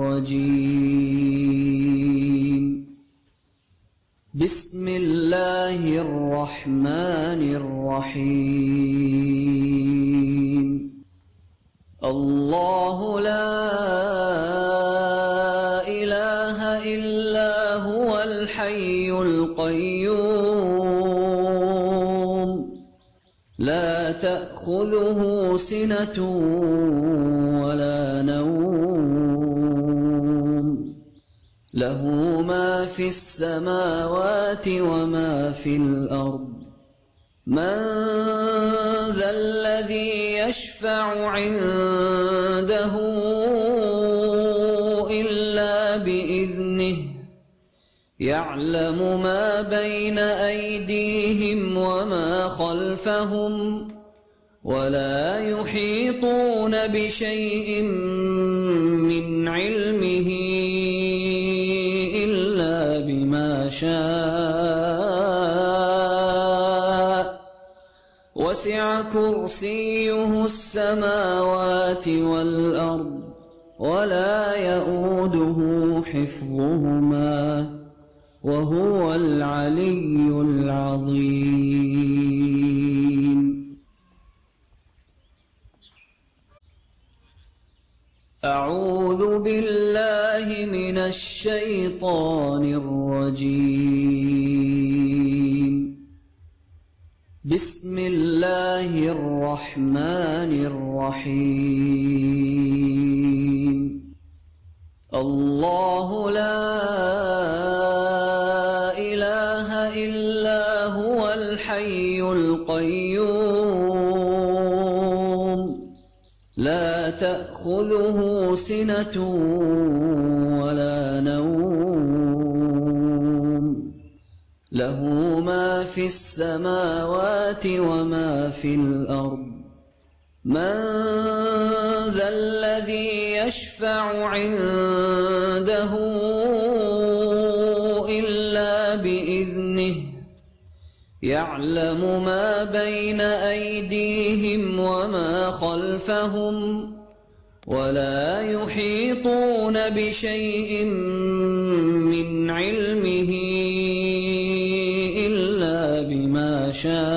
الرجيم. بسم الله الرحمن الرحيم. الله لا إله إلا هو الحي القيوم لا تأخذه سنة ولا نوم له ما في السماوات وما في الأرض من ذا الذي يشفع عنده إلا بإذنه يعلم ما بين أيديهم وما خلفهم ولا يحيطون بشيء من علمه إلا بما شاء وسع كرسيه السماوات والأرض ولا يئوده حفظهما وهو العلي العظيم. أعوذ بالله من الشيطان الرجيم. بسم الله الرحمن الرحيم. الله لا إله إلا هو الحي القيوم لا تأخذه سنة ولا نوم له ما في السماوات وما في الأرض من ذا الذي يشفع عنده إلا بإذنه يعلم ما بين أيديهم وما خلفهم ولا يحيطون بشيء من علمه إلا بما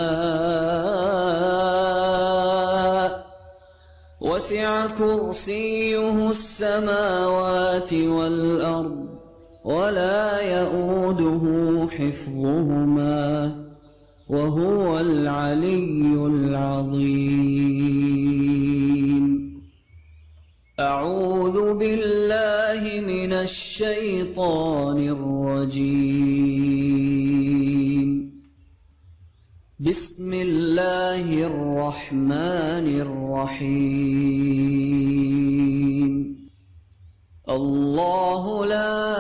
شاء وسع كرسيه السماوات والأرض ولا يئوده حفظهما وهو العلي العظيم. أعوذ بالله من الشيطان الرجيم. بسم الله الرحمن الرحيم. الله لا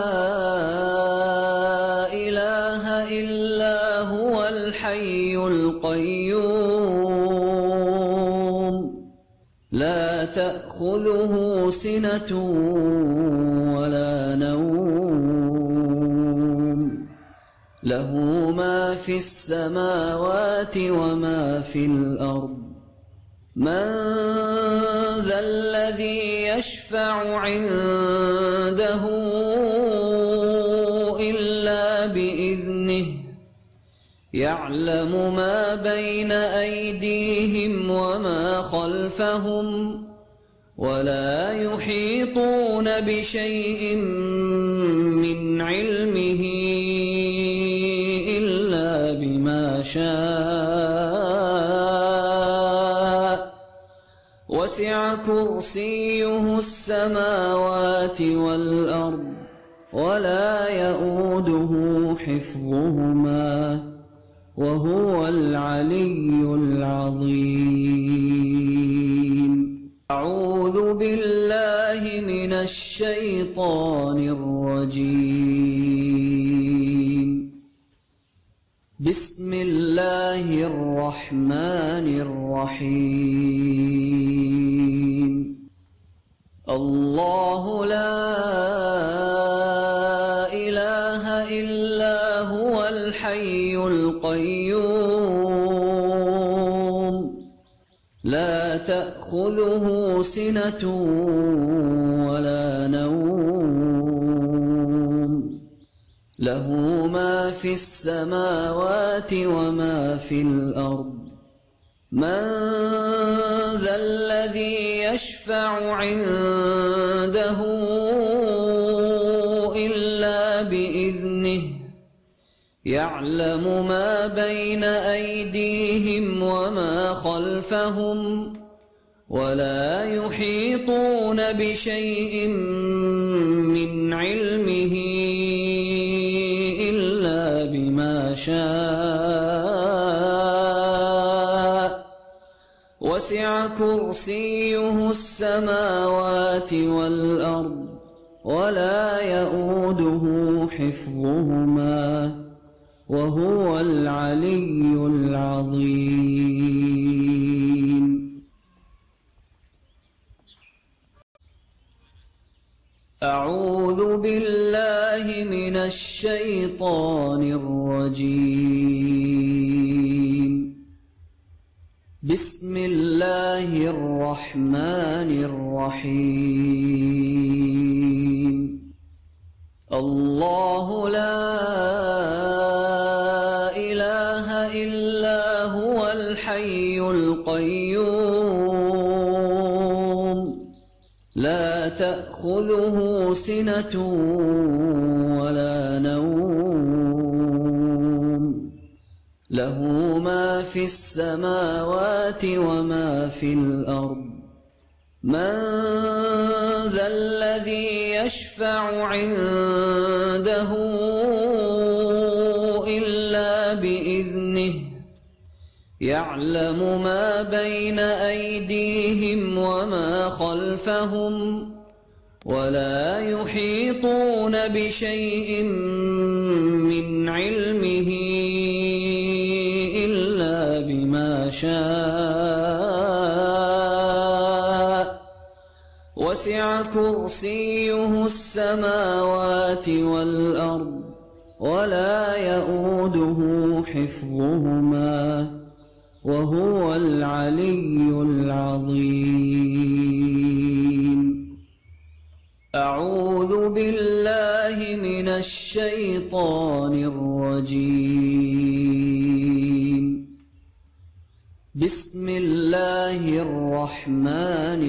إله إلا هو الحي القيوم لا تأخذه سنة ولا نوم له ما في السماوات وما في الأرض من ذا الذي يشفع عنده إلا بإذنه يعلم ما بين أيديهم وما خلفهم ولا يحيطون بشيء من علمه إلا بما شاء وسع كرسيه السماوات والأرض ولا يؤوده حفظهما وهو العلي العظيم. أعوذ بالله من الشيطان الرجيم. بسم الله الرحمن الرحيم. الله لا إله إلا هو الحي القيوم لا تأخذه سنة ولا نوم له ما في السماوات وما في الأرض من ذا الذي يشفع عنده إلا بإذنه يعلم ما بين أيديهم وما خلفهم ولا يحيطون بشيء من علمه إلا بما شاء وسع كرسيه السماوات والأرض ولا يؤوده حفظهما وهو العلي العظيم. أعوذ بالله من الشيطان الرجيم. بسم الله الرحمن الرحيم. الله لا إله إلا هو الحي القيوم لا تأخذه سنة ولا نوم له ما في السماوات وما في الأرض من ذا الذي يشفع عنده إلا بإذنه يعلم ما بين أيديهم وما خلفهم ولا يحيطون بشيء من علمه إلا بما شاء وسع كرسيه السماوات والأرض ولا يؤوده حفظهما وهو العلي العظيم. أعوذ بالله من الشيطان الرجيم. بسم الله الرحمن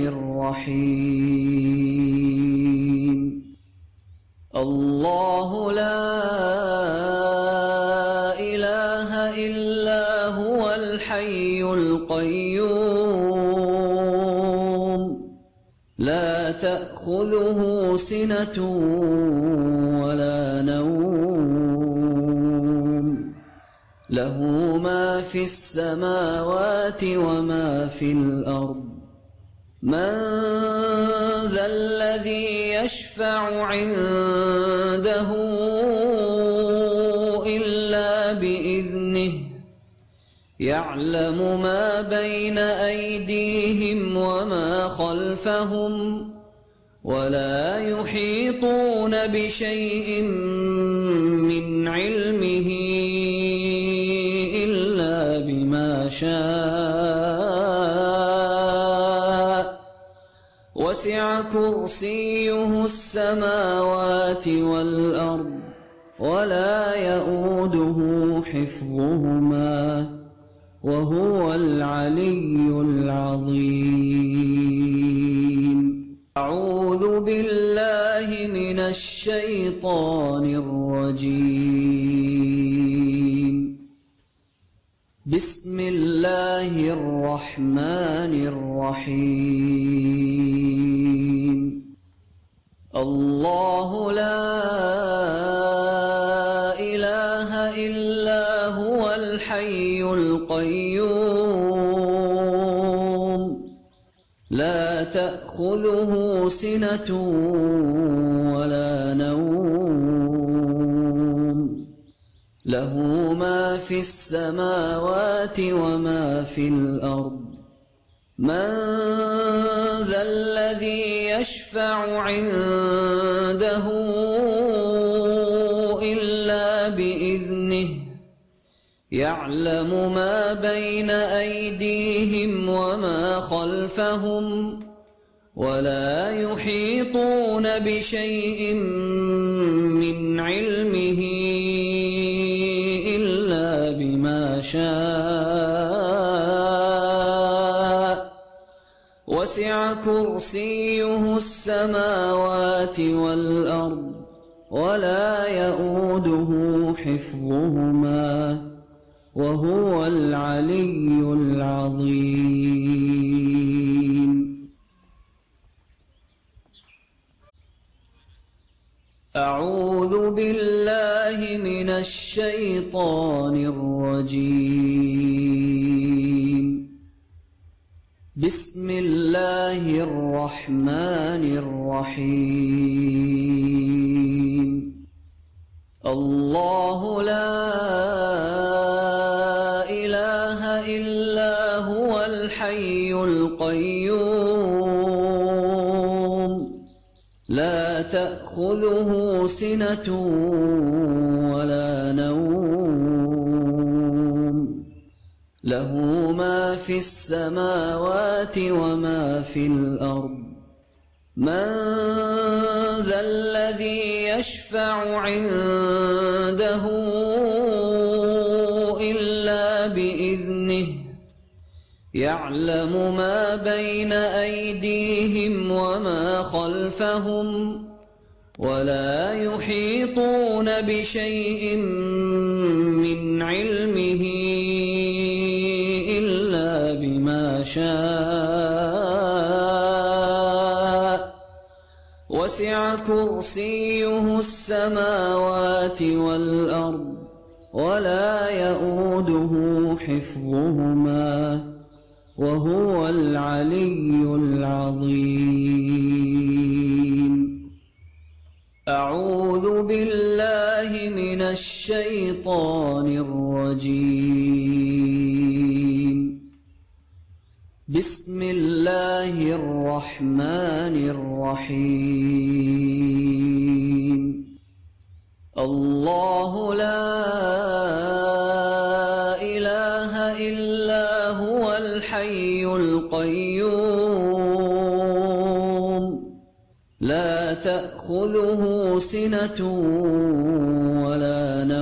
الرحيم. الله لا إله إلا هو الحي القيوم لا تأخذه سنة ولا نوم له ما في السماوات وما في الأرض من ذا الذي يشفع عنده إلا بإذنه يعلم ما بين أيديهم وما خلفهم ولا يحيطون بشيء من علمه إلا بما شاء وسع كرسيه السماوات والأرض ولا يؤوده حفظهما وهو العلي العظيم. أعوذ بالله من الشيطان الرجيم. بسم الله الرحمن الرحيم. الله لا إله إلا هو الحي القيوم لا تأخذه سنة ولا نوم له ما في السماوات وما في الأرض من ذا الذي يشفع عنده إلا بإذنه يعلم ما بين أيديهم وما خلفهم ولا يحيطون بشيء من علمه إلا بما شاء وسع كرسيه السماوات والأرض ولا يؤوده حفظهما وهو العلي العظيم. أعوذ بالله من الشيطان الرجيم. بسم الله الرحمن الرحيم. الله لا إله إلا هو الحي القيوم لا تأخذه سنة ولا نوم له ما في السماوات وما في الأرض من ذا الذي يشفع عنده إلا بإذنه يعلم ما بين أيديهم وما خلفهم ولا يحيطون بشيء من علمه إلا بما شاء وسع كرسيه السماوات والأرض ولا يؤوده حفظهما وهو العلي العظيم. أعوذ بالله من الشيطان الرجيم. بسم الله الرحمن الرحيم. الله لا إله إلا هو الحي القيوم لا تأخذه سنة ولا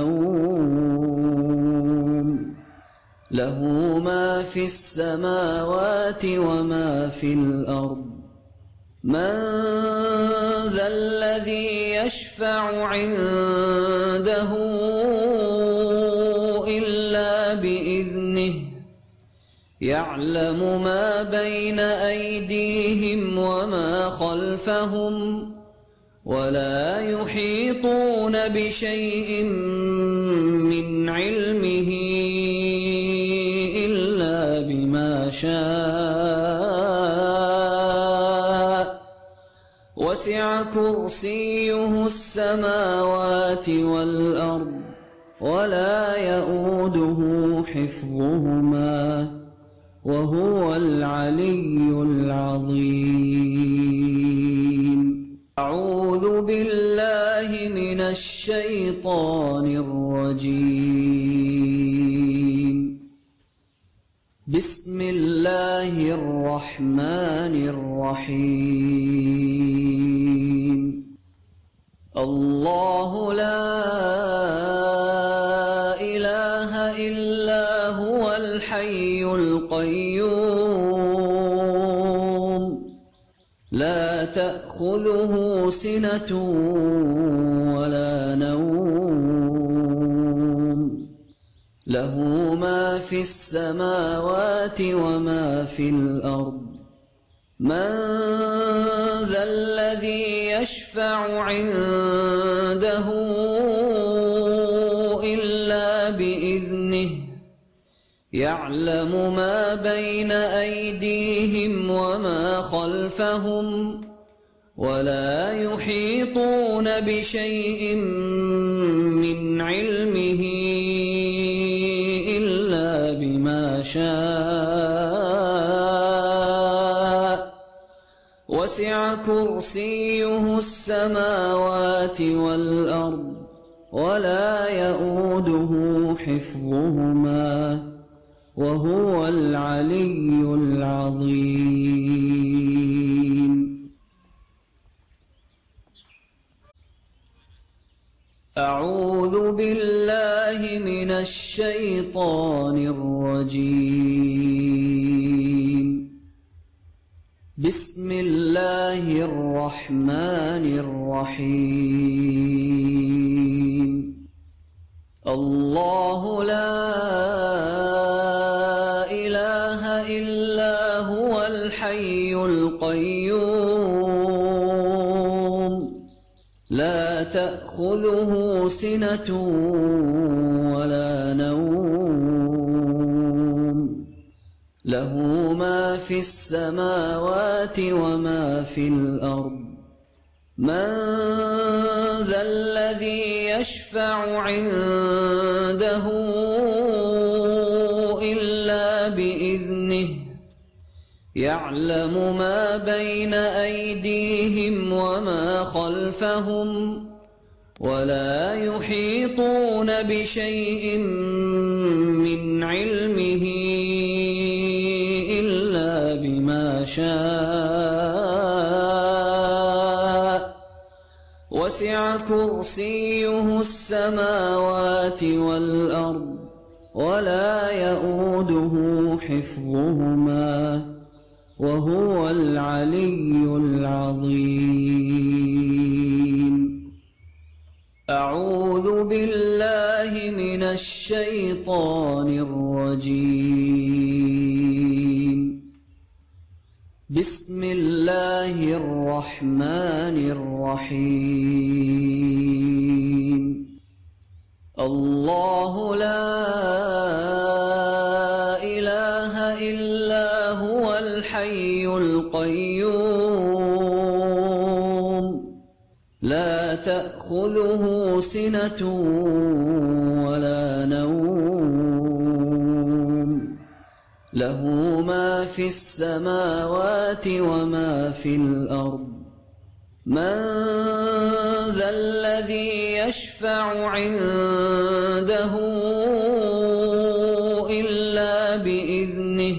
نوم له ما في السماوات وما في الأرض من ذا الذي يشفع عنده إلا بإذنه يعلم ما بين أيديهم وما خلفهم ولا يحيطون بشيء من علمه إلا بما شاء وسع كرسيه السماوات والأرض ولا يؤوده حفظهما وهو العلي العظيم. أعوذ بالله من الشيطان الرجيم. بسم الله الرحمن الرحيم. الله لا إله إلا هو الحي القيوم لا تأخذه سنة ولا نوم له ما في السماوات وما في الأرض من ذا الذي يشفع عنده إلا بإذنه يعلم ما بين أيديهم وما خلفهم ولا يحيطون بشيء من علمه إلا بما شاء وسع كرسيه السماوات والأرض ولا يؤوده حفظهما وهو العلي العظيم. أعوذ بالله من الشيطان الرجيم. بسم الله الرحمن الرحيم. الله لا إله إلا هو الحي القيوم لا تأخذه سنة ولا نوم له ما في السماوات وما في الأرض من ذا الذي يشفع عنده إلا بإذنه يعلم ما بين أيديهم وما خلفهم ولا يحيطون بشيء من علمه إلا بما شاء وسع كرسيه السماوات والأرض ولا يؤوده حفظهما وهو العلي العظيم. أعوذ بالله من الشيطان الرجيم. بسم الله الرحمن الرحيم. الله لا إله إلا هو الحي القيوم لا تأخذه سنة ولا نوم له ما في السماوات وما في الأرض من ذا الذي يشفع عنده إلا بإذنه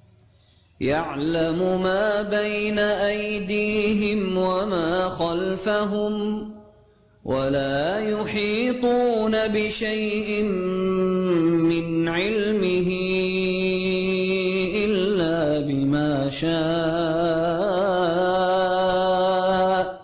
يعلم ما بين أيديهم وما خلفهم ولا يحيطون بشيء من علمه إلا بما شاء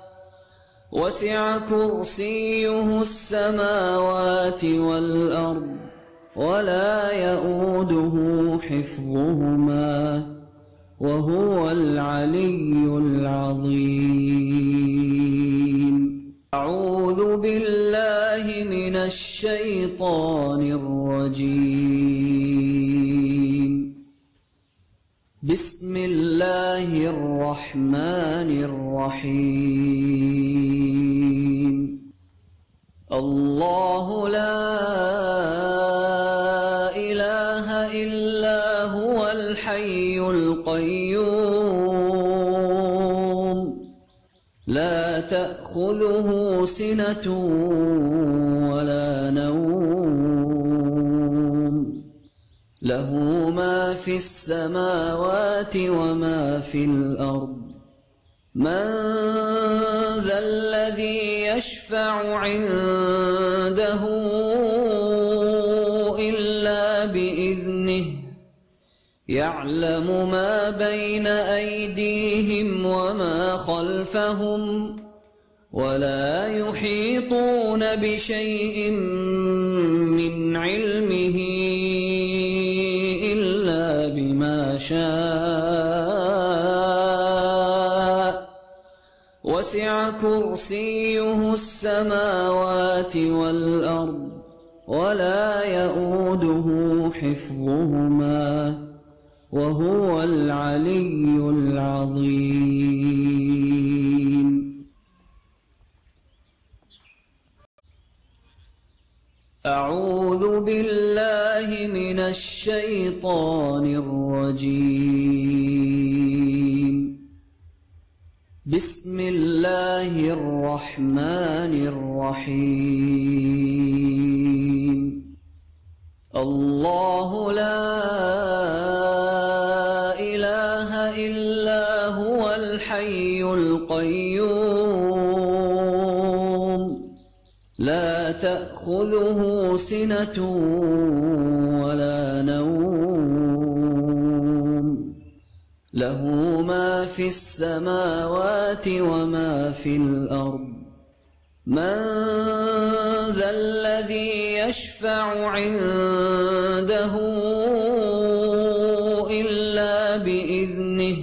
وسع كرسيه السماوات والأرض ولا يؤوده حفظهما وهو العلي العظيم. أعوذ بالله من الشيطان الرجيم. بسم الله الرحمن الرحيم. الله لا إله إلا هو الحي القيوم لا تأخذه سنة ولا نوم له ما في السماوات وما في الأرض من ذا الذي يشفع عنده إلا بإذنه يعلم ما بين أيديهم وما خلفهم ولا يحيطون بشيء من علمه إلا بما شاء وسع كرسيه السماوات والأرض ولا يؤوده حفظهما وهو العلي العظيم. أعوذ بالله من الشيطان الرجيم. بسم الله الرحمن الرحيم. الله لا إله إلا هو الحي القيوم لا تأخذه سنة ولا نوم له ما في السماوات وما في الأرض من ذا الذي يشفع عنده إلا بإذنه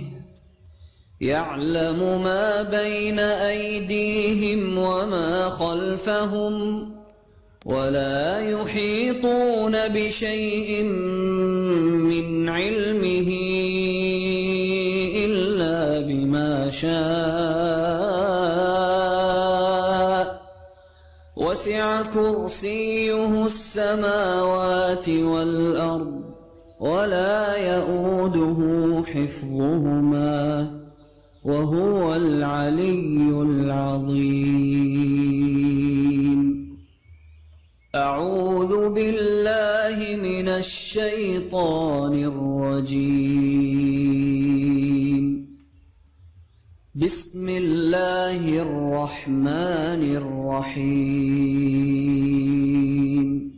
يعلم ما بين أيديهم وما خلفهم ولا يحيطون بشيء من علمه إلا بما شاء وسع كرسيه السماوات والأرض ولا يؤوده حفظهما وهو العلي العظيم. أعوذ بالله من الشيطان الرجيم. بسم الله الرحمن الرحيم.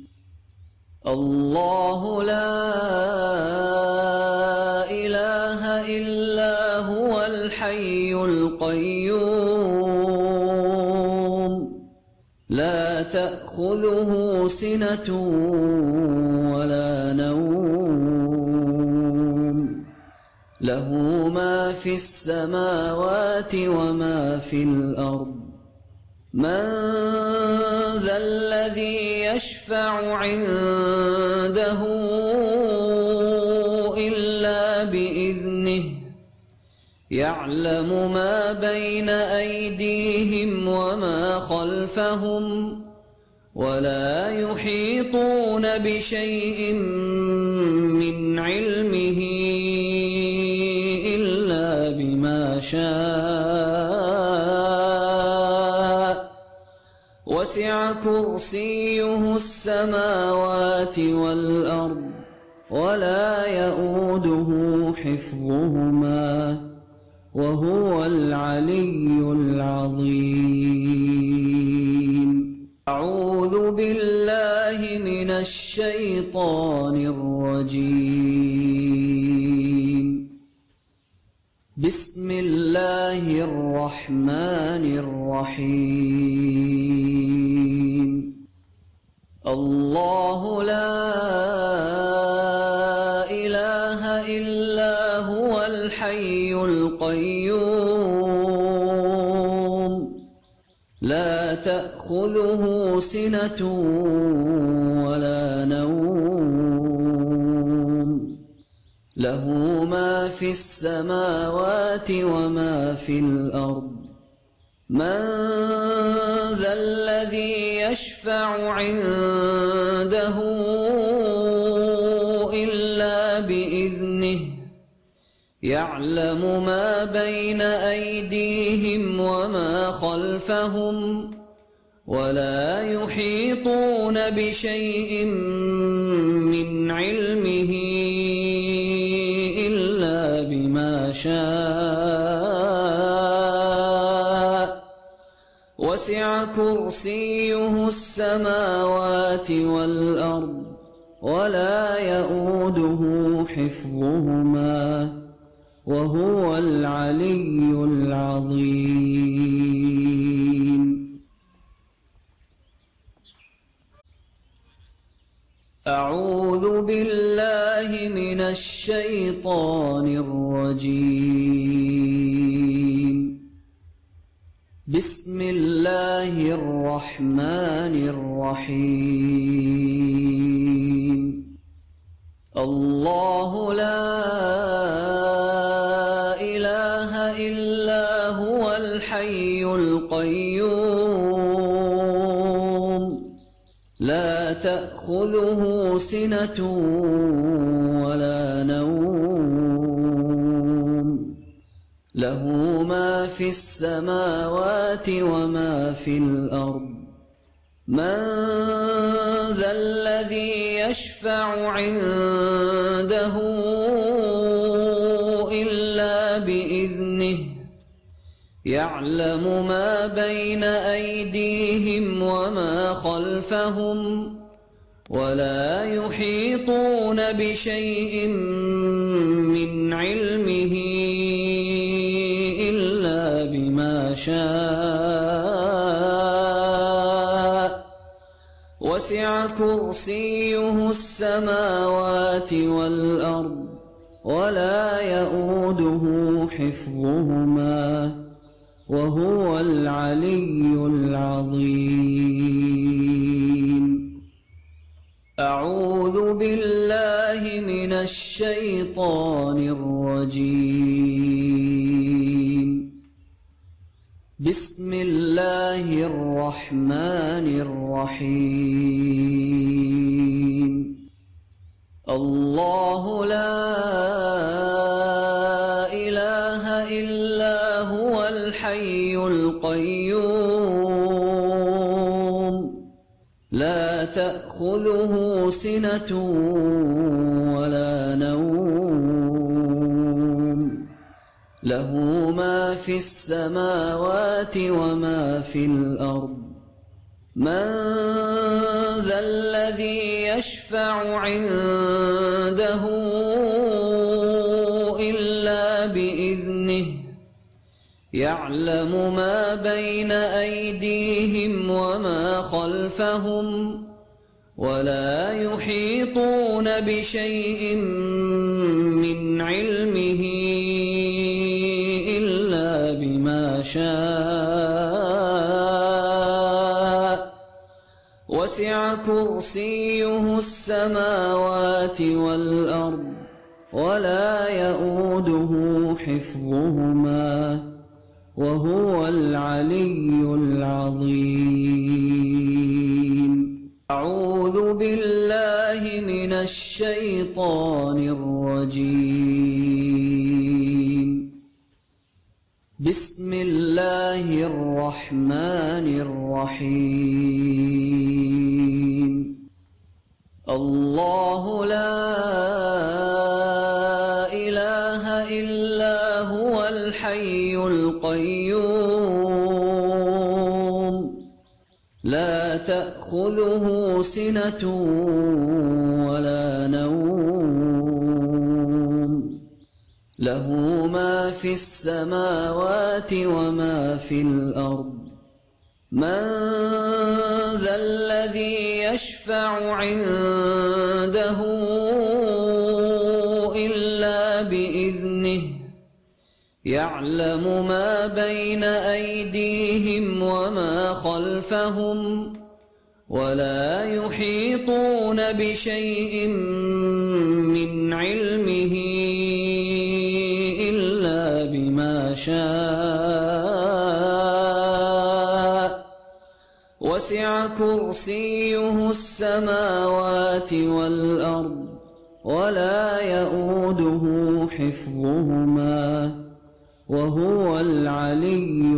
الله لا إله إلا هو الحي القيوم لا تأخذه سنة ولا نوم له ما في السماوات وما في الأرض من ذا الذي يشفع عنده إلا بإذنه يعلم ما بين أيديهم وما خلفهم ولا يحيطون بشيء من علمه إلا بما شاء وسع كرسيه السماوات والأرض ولا يؤوده حفظهما وهو العلي العظيم. أعوذ بالله من الشيطان الرجيم. بسم الله الرحمن الرحيم. الله لا إله إلا هو الحي القيوم لا تأخذه سنة ولا نوم له ما في السماوات وما في الأرض من ذا الذي يشفع عنده إلا بإذنه يعلم ما بين أيديهم وما خلفهم ولا يحيطون بشيء من علمه إلا بما شاء وسع كرسيه السماوات والأرض ولا يؤوده حفظهما وهو العلي العظيم. أعوذ بالله من الشيطان الرجيم. بسم الله الرحمن الرحيم. الله لا إله إلا هو الحي القيوم لا تأخذه سنة ولا نوم له ما في السماوات وما في الأرض من ذا الذي يشفع عنده إلا بإذنه يعلم ما بين أيديهم وما خلفهم ولا يحيطون بشيء من علمه إلا بما شاء وسع كرسيه السماوات والأرض ولا يؤوده حفظهما وهو العلي العظيم. أعوذ بالله من الشيطان الرجيم. بسم الله الرحمن الرحيم. الله لا إله إلا هو الحي القيوم لا تأخذه سنة ولا نوم له ما في السماوات وما في الأرض من ذا الذي يشفع عنده إلا بإذنه يعلم ما بين أيديهم وما خلفهم ولا يحيطون بشيء من علمه إلا بما شاء وسع كرسيه السماوات والأرض ولا يؤوده حفظهما وهو العلي العظيم. أعوذ بالله من الشيطان الرجيم. بسم الله الرحمن الرحيم. الله لا إله إلا هو الحي القيوم لا تأخذه سنة ولا نوم له ما في السماوات وما في الأرض من ذا الذي يشفع عنده إلا بإذنه يعلم ما بين أيديهم وما خلفهم ولا يحيطون بشيء من علمه إلا بما شاء وسع كرسيه السماوات والأرض ولا يؤوده حفظهما وهو العلي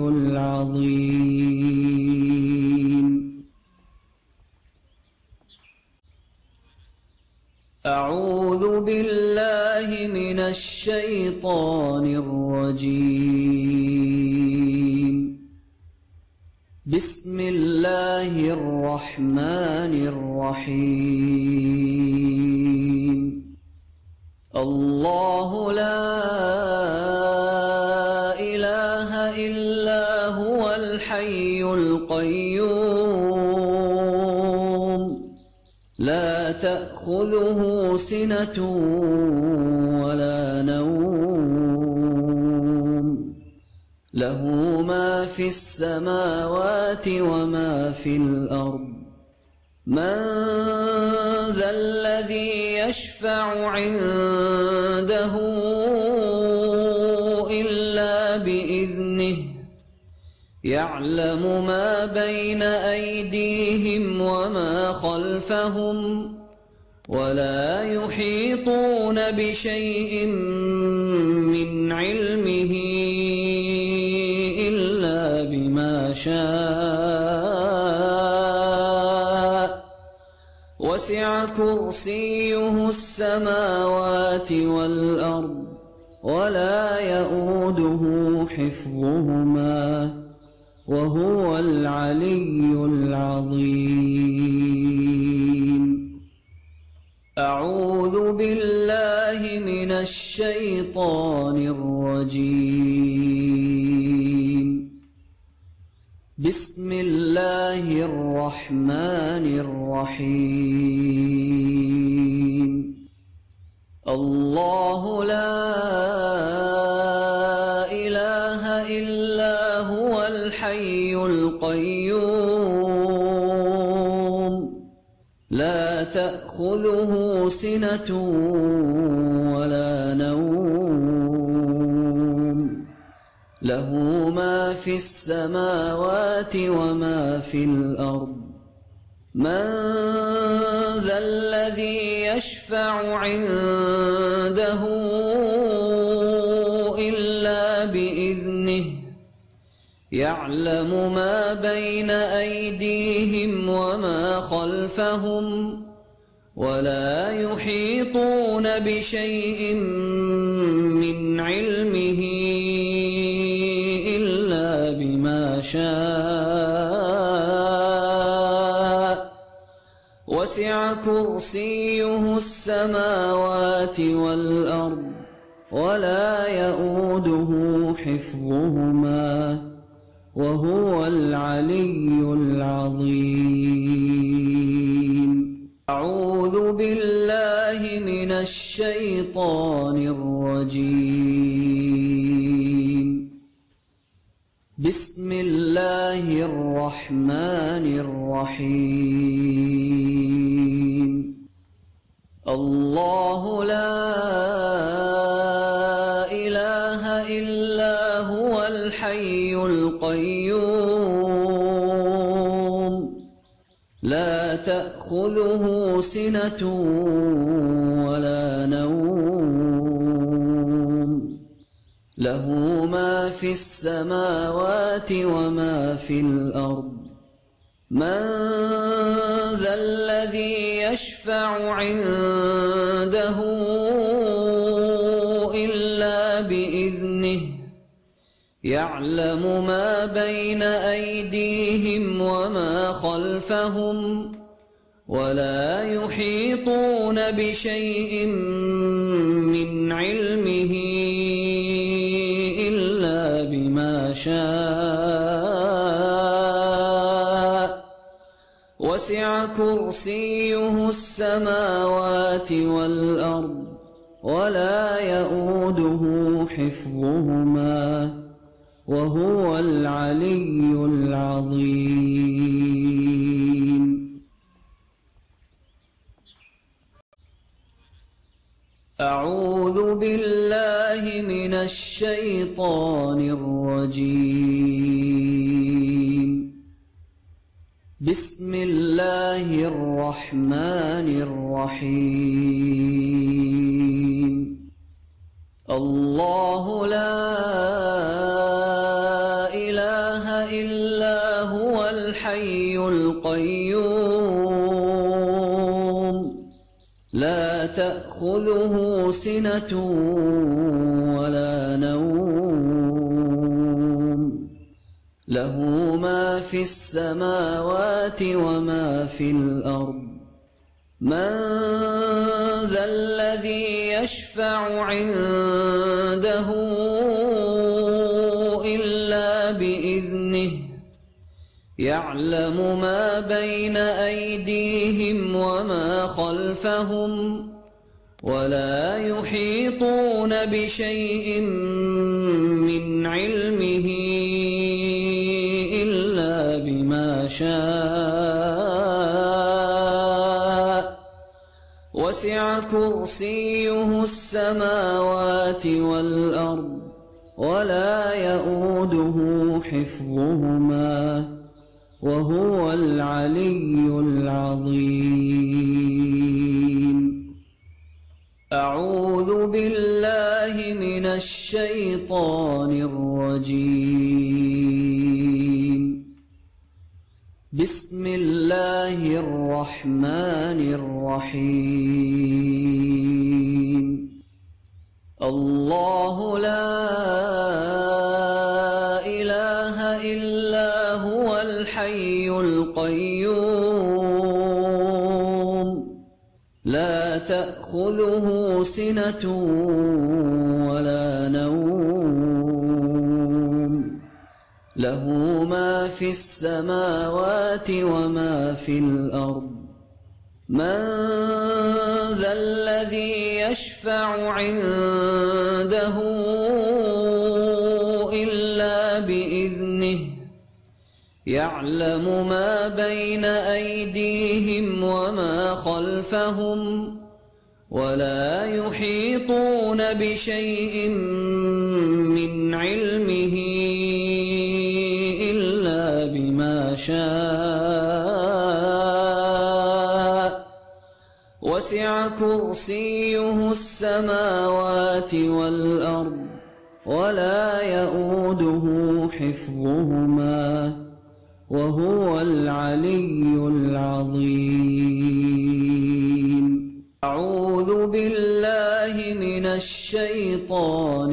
العظيم. أعوذ بالله من الشيطان الرجيم. بسم الله الرحمن الرحيم. الله لا إله إلا هو الحي القيوم لا تأخذه سنة ولا نوم له ما في السماوات وما في الأرض من ذا الذي يشفع عنده إلا بإذنه يعلم ما بين أيديهم وما خلفهم ولا يحيطون بشيء من علمه إلا بما شاء وسع كرسيه السماوات والأرض ولا يؤوده حفظهما وهو العلي العظيم. أعوذ بالله من الشيطان الرجيم. بسم الله الرحمن الرحيم. الله لا إله إلا هو الحي القيوم لا تأخذه سنة ولا نوم له ما في السماوات وما في الأرض من ذا الذي يشفع عنده إلا بإذنه يعلم ما بين أيديهم وما خلفهم ولا يحيطون بشيء من علمه إلا بما شاء وسع كرسيه السماوات والأرض ولا يؤوده حفظهما وهو العلي العظيم. أعوذ بالله من الشيطان الرجيم. بسم الله الرحمن الرحيم. الله لا إله إلا هو الحي القيوم لا تأخذه سنة ولا نوم له ما في السماوات وما في الأرض من ذا الذي يشفع عنده إلا بإذنه يعلم ما بين أيديهم وما خلفهم ولا يحيطون بشيء من علمه إلا بما شاء وسع كرسيه السماوات والأرض ولا يئوده حفظهما وهو العلي العظيم. أعوذ بالله من الشيطان الرجيم. بسم الله الرحمن الرحيم. الله لا إله إلا هو الحي القيوم لا تأخذه سنة ولا نوم له ما في السماوات وما في الأرض من ذا الذي يشفع عنده إلا بإذنه يعلم ما بين أيديهم وما خلفهم ولا يحيطون بشيء من علمه إلا بما شاء وسع كرسيه السماوات والأرض ولا يئوده حفظهما وهو العلي العظيم. أعوذ بالله من الشيطان الرجيم. بسم الله الرحمن الرحيم. الله لا إله إلا هو الحي القيوم لا تأخذه سنة ولا نوم له ما في السماوات وما في الأرض من ذا الذي يشفع عنده إلا بإذنه يعلم ما بين أيديهم وما خلفهم ولا يحيطون بشيء من علمه إلا بما شاء وسع كرسيه السماوات والأرض ولا يئوده حفظهما وهو العلي العظيم. أعوذ بالله من الشيطان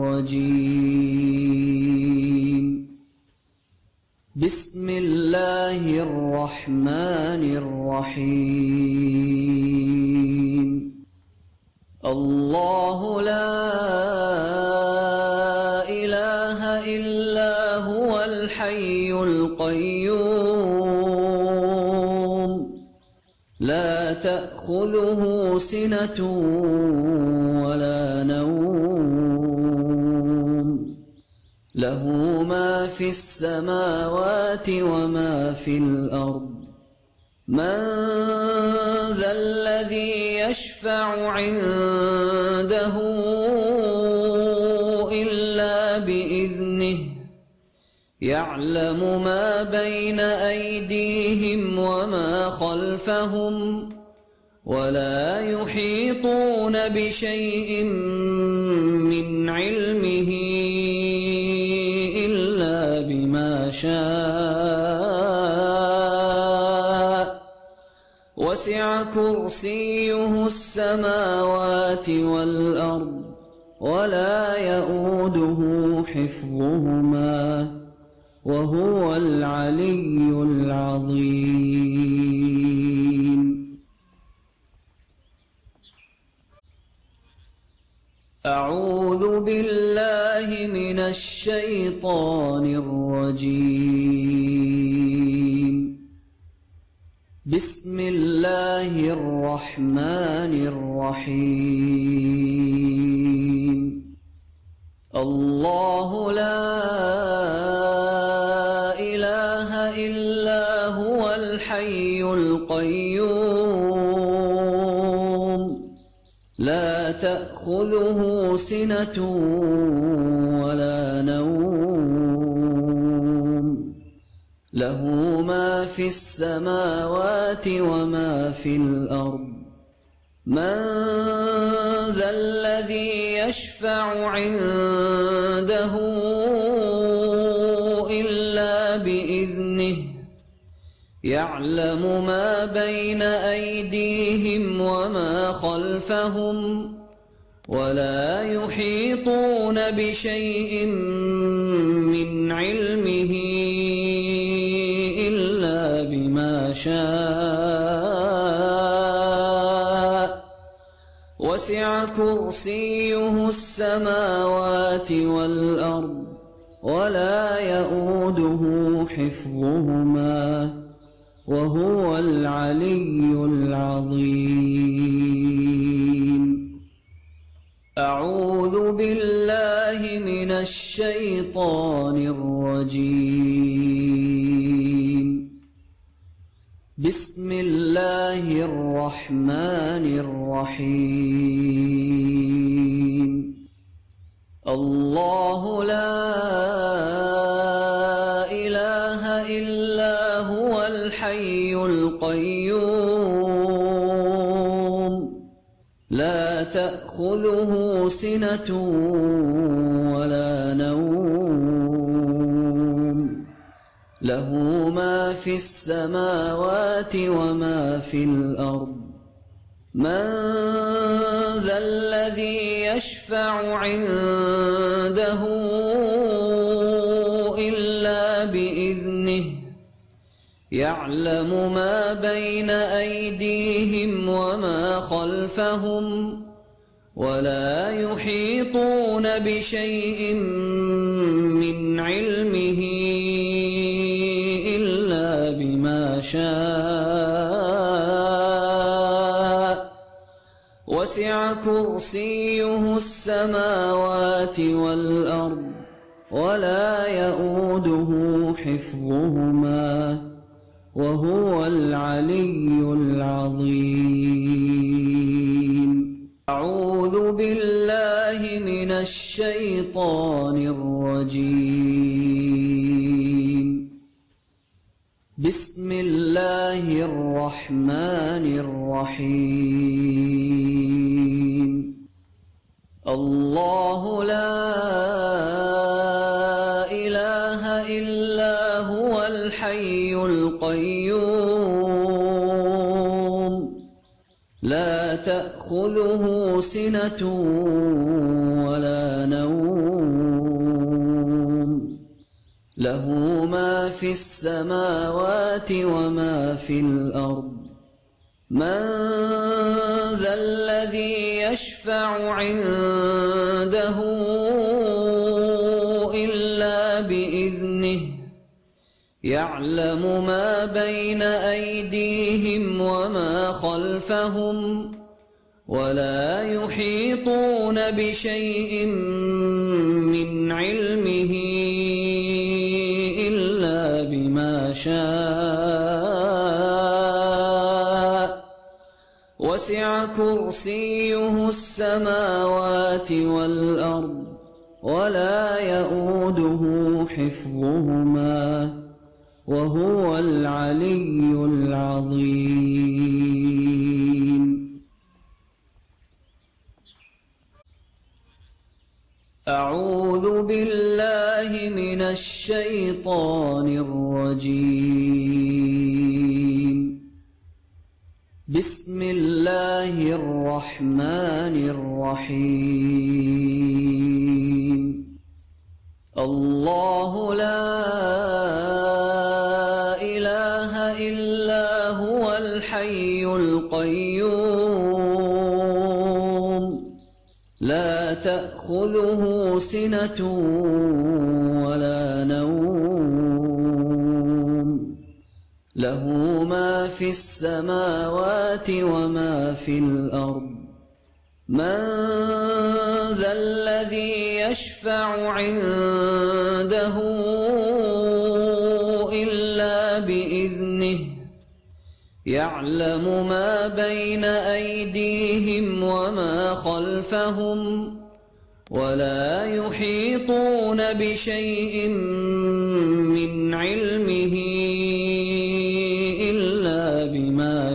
الرجيم. بسم الله الرحمن الرحيم. الله لا إله إلا هو الحي القيوم لا تأخذه سنة ولا نوم له ما في السماوات وما في الأرض من ذا الذي يشفع عنده إلا بإذنه يعلم ما بين أيديهم وما خلفهم ولا يحيطون بشيء من علمه إلا بما شاء وسع كرسيه السماوات والأرض ولا يئوده حفظهما وهو العلي العظيم. أعوذ بالله من الشيطان الرجيم. بسم الله الرحمن الرحيم الله لا إله إلا هو الحي القيوم لا تأخذه سنة ولا نوم له ما في السماوات وما في الأرض من ذا الذي يشفع عنده إلا بإذنه يعلم ما بين أيديهم وما خلفهم ولا يحيطون بشيء من علمه إلا بما شاء وسع كرسيه السماوات والأرض ولا يؤوده حفظهما وهو العلي العظيم أعوذ بالله من الشيطان الرجيم بسم الله الرحمن الرحيم الله لا إله إلا هو الحي القيوم لا تأخذه سنة ولا نوم له ما في السماوات وما في الأرض من ذا الذي يشفع عنده إلا بإذنه يعلم ما بين أيديهم وما خلفهم ولا يحيطون بشيء من علمه إلا بما شاء وسع كرسيه السماوات والأرض ولا يؤوده حفظهما وهو العلي العظيم أعوذ بالله من الشيطان الرجيم بسم الله الرحمن الرحيم الله لا إله إلا هو الحي القيوم لا تأخذه سنة ولا نوم له ما في السماوات وما في الأرض من ذا الذي يشفع عنده إلا بإذنه يعلم ما بين أيديهم وما خلفهم ولا يحيطون بشيء من علمه إلا بما شاء وسع كرسيه السماوات والأرض ولا يؤوده حفظهما وهو العلي العظيم أعوذ بالله من الشيطان الرجيم بسم الله الرحمن الرحيم الله لا إله إلا هو الحي القيوم لا تأخذه سنة ولا نوم له ما في السماوات وما في الأرض من ذا الذي يشفع عنده إلا بإذنه يعلم ما بين أيديهم وما خلفهم ولا يحيطون بشيء من علمه إلا بما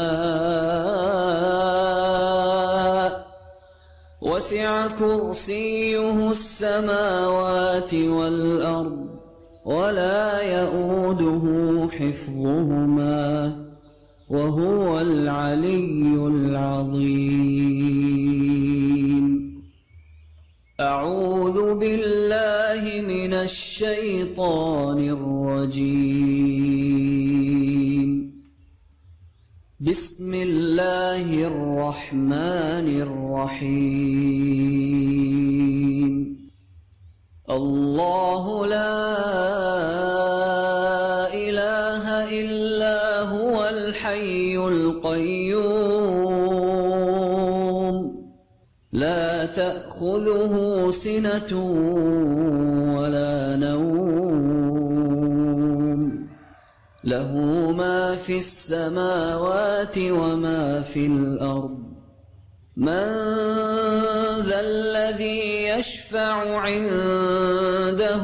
شاء وسع كرسيه السماوات والأرض ولا يؤوده حفظهما وهو العلي العظيم. أعوذ بالله من الشيطان الرجيم. بسم الله الرحمن الرحيم. الله لا إله إلا هو الحي القيوم لا تأخذه سنة ولا نوم له ما في السماوات وما في الأرض من ذا الذي يشفع عنده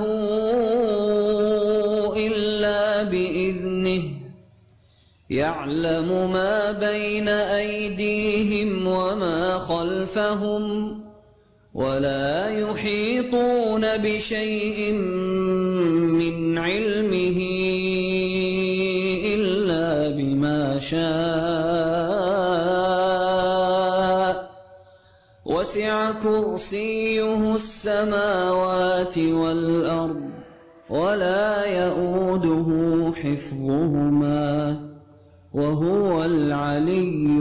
إلا بإذنه يعلم ما بين أيديهم وما خلفهم ولا يحيطون بشيء من علمه إلا بما شاء وسع كرسيه السماوات والأرض ولا يؤوده حفظهما وهو العلي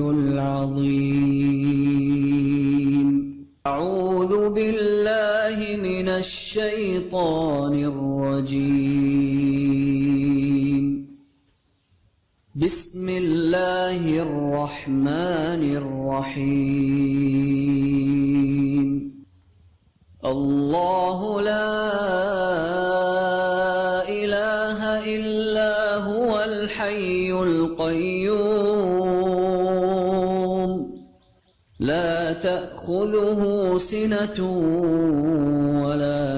العظيم. أعوذ بالله من الشيطان الرجيم. بسم الله الرحمن الرحيم. الله لا إله إلا هو الحي القيوم لا تأخذه سنة ولا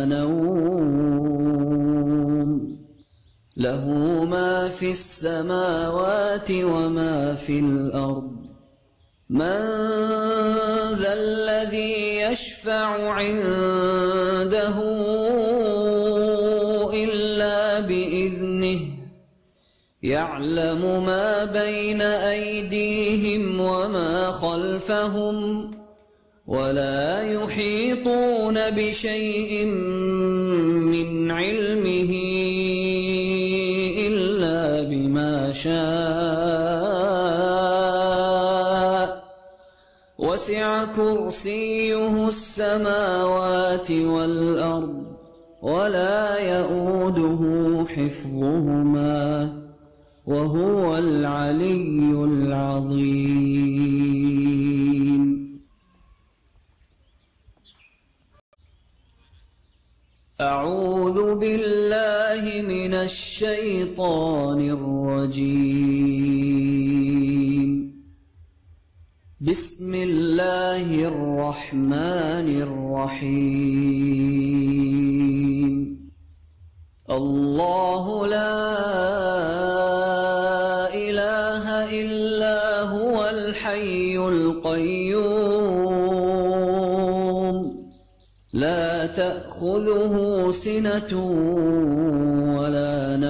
نوم له ما في السماوات وما في الأرض من ذا الذي يشفع عنده إلا بإذنه يعلم ما بين أيديهم وما خلفهم ولا يحيطون بشيء من علمه إلا بما شاء وسع كرسيه السماوات والأرض ولا يؤوده حفظهما وهو العلي العظيم. أعوذ بالله من الشيطان الرجيم. بسم الله الرحمن الرحيم. الله لا إله إلا هو الحي القيوم لا تأخذه سنة ولا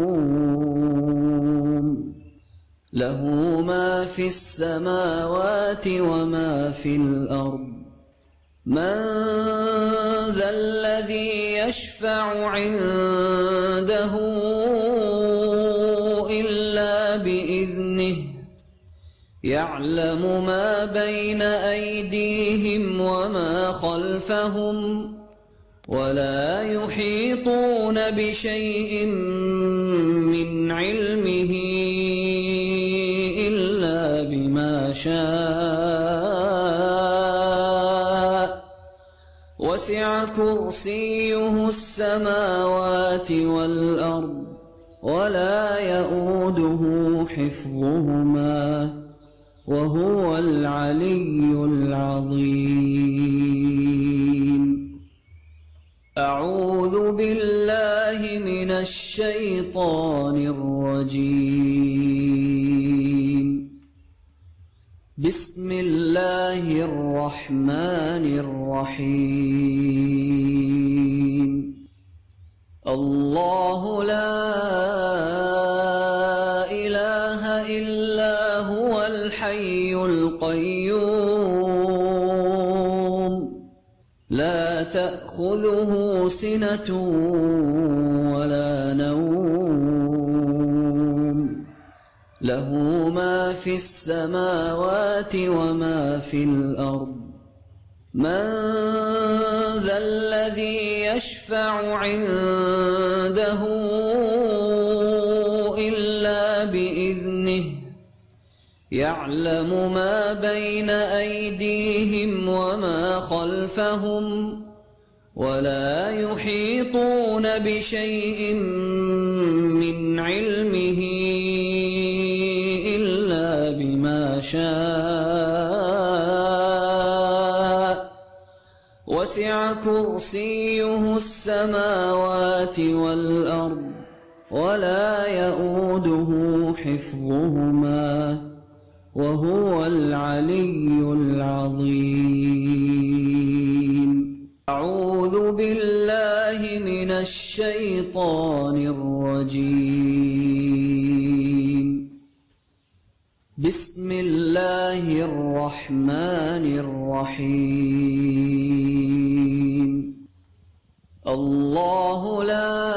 نوم له ما في السماوات وما في الأرض من ذا الذي يشفع عنده إلا بإذنه يعلم ما بين أيديهم وما خلفهم ولا يحيطون بشيء من علمه بما شاء وسع كرسيه السماوات والأرض ولا يئوده حفظهما وهو العلي العظيم. أعوذ بالله من الشيطان الرجيم. بسم الله الرحمن الرحيم. الله لا إله إلا هو الحي القيوم لا تأخذه سنة ولا نوم له ما في السماوات وما في الأرض من ذا الذي يشفع عنده إلا بإذنه يعلم ما بين أيديهم وما خلفهم ولا يحيطون بشيء من علمه إلا بما شاء وسع كرسيه السماوات والأرض ولا يئوده حفظهما وهو العلي العظيم. أعوذ بالله من الشيطان الرجيم. بسم الله الرحمن الرحيم. الله لا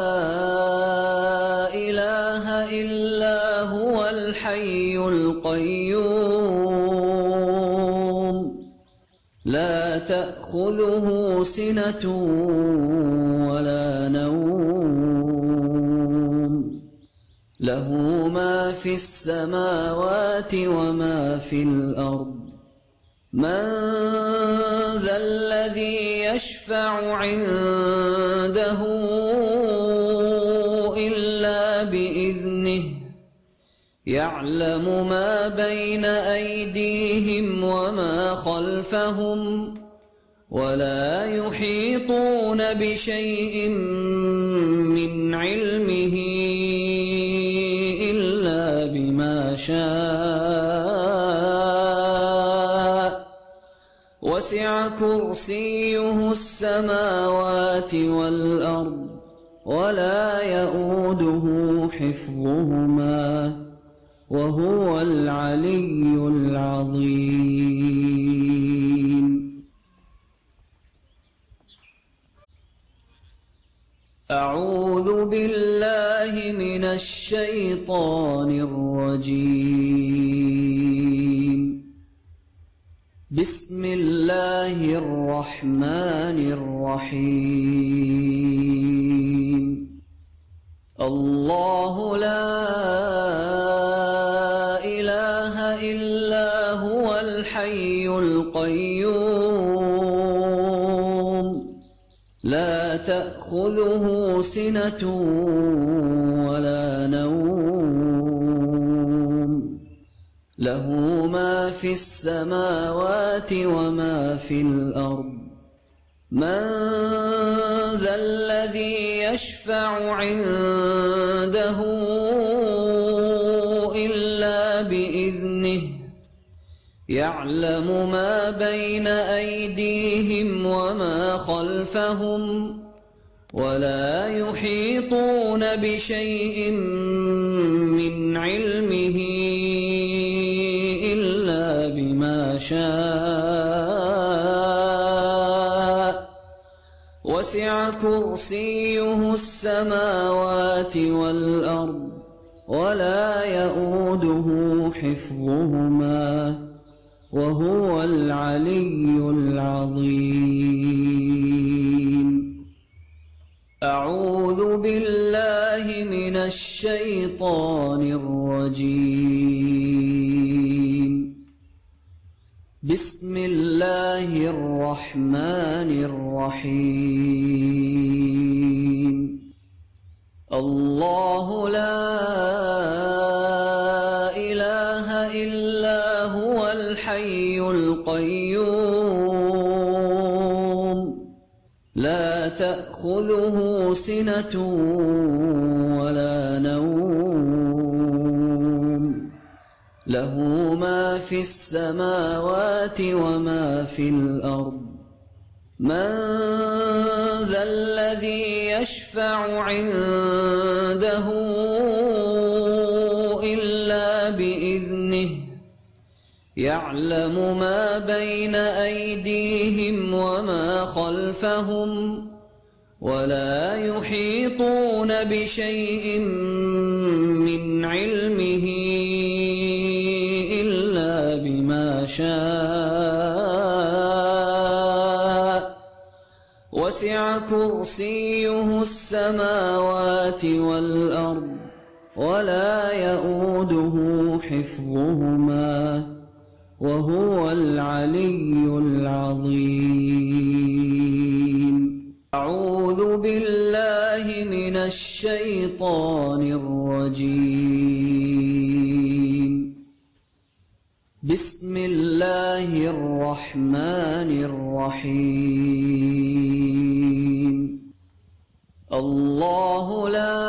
إله إلا هو الحي القيوم لا تأخذه سنة ولا نوم له ما في السماوات وما في الأرض من ذا الذي يشفع عنده إلا بإذنه يعلم ما بين أيديهم وما خلفهم ولا يحيطون بشيء من علمه إلا بما شاء وسع كرسيه السماوات والأرض ولا يئوده حفظهما وهو العلي العظيم. أعوذ بالله من الشيطان الرجيم. بسم الله الرحمن الرحيم. الله لا إله إلا هو الحي القيوم لا تأخذه سنة ولا نوم له ما في السماوات وما في الأرض من ذا الذي يشفع عنده إلا بإذنه يعلم ما بين أيديهم وما خلفهم ولا يحيطون بشيء من علمه إلا بما شاء وسع كرسيه السماوات والأرض ولا يئوده حفظهما وهو العلي العظيم. أعوذ بالله من الشيطان الرجيم. بسم الله الرحمن الرحيم الله لا إله إلا هو الحي القيوم لا تأخذه سنة ولا نوم له ما في السماوات وما في الأرض من ذا الذي يشفع عنده إلا بإذنه يعلم ما بين أيديهم وما خلفهم ولا يحيطون بشيء من علمه إلا بما شاء وسع كرسيه السماوات والأرض ولا يؤوده حفظهما وهو العلي العظيم أعوذ بالله من الشيطان الرجيم بسم الله الرحمن الرحيم الله لا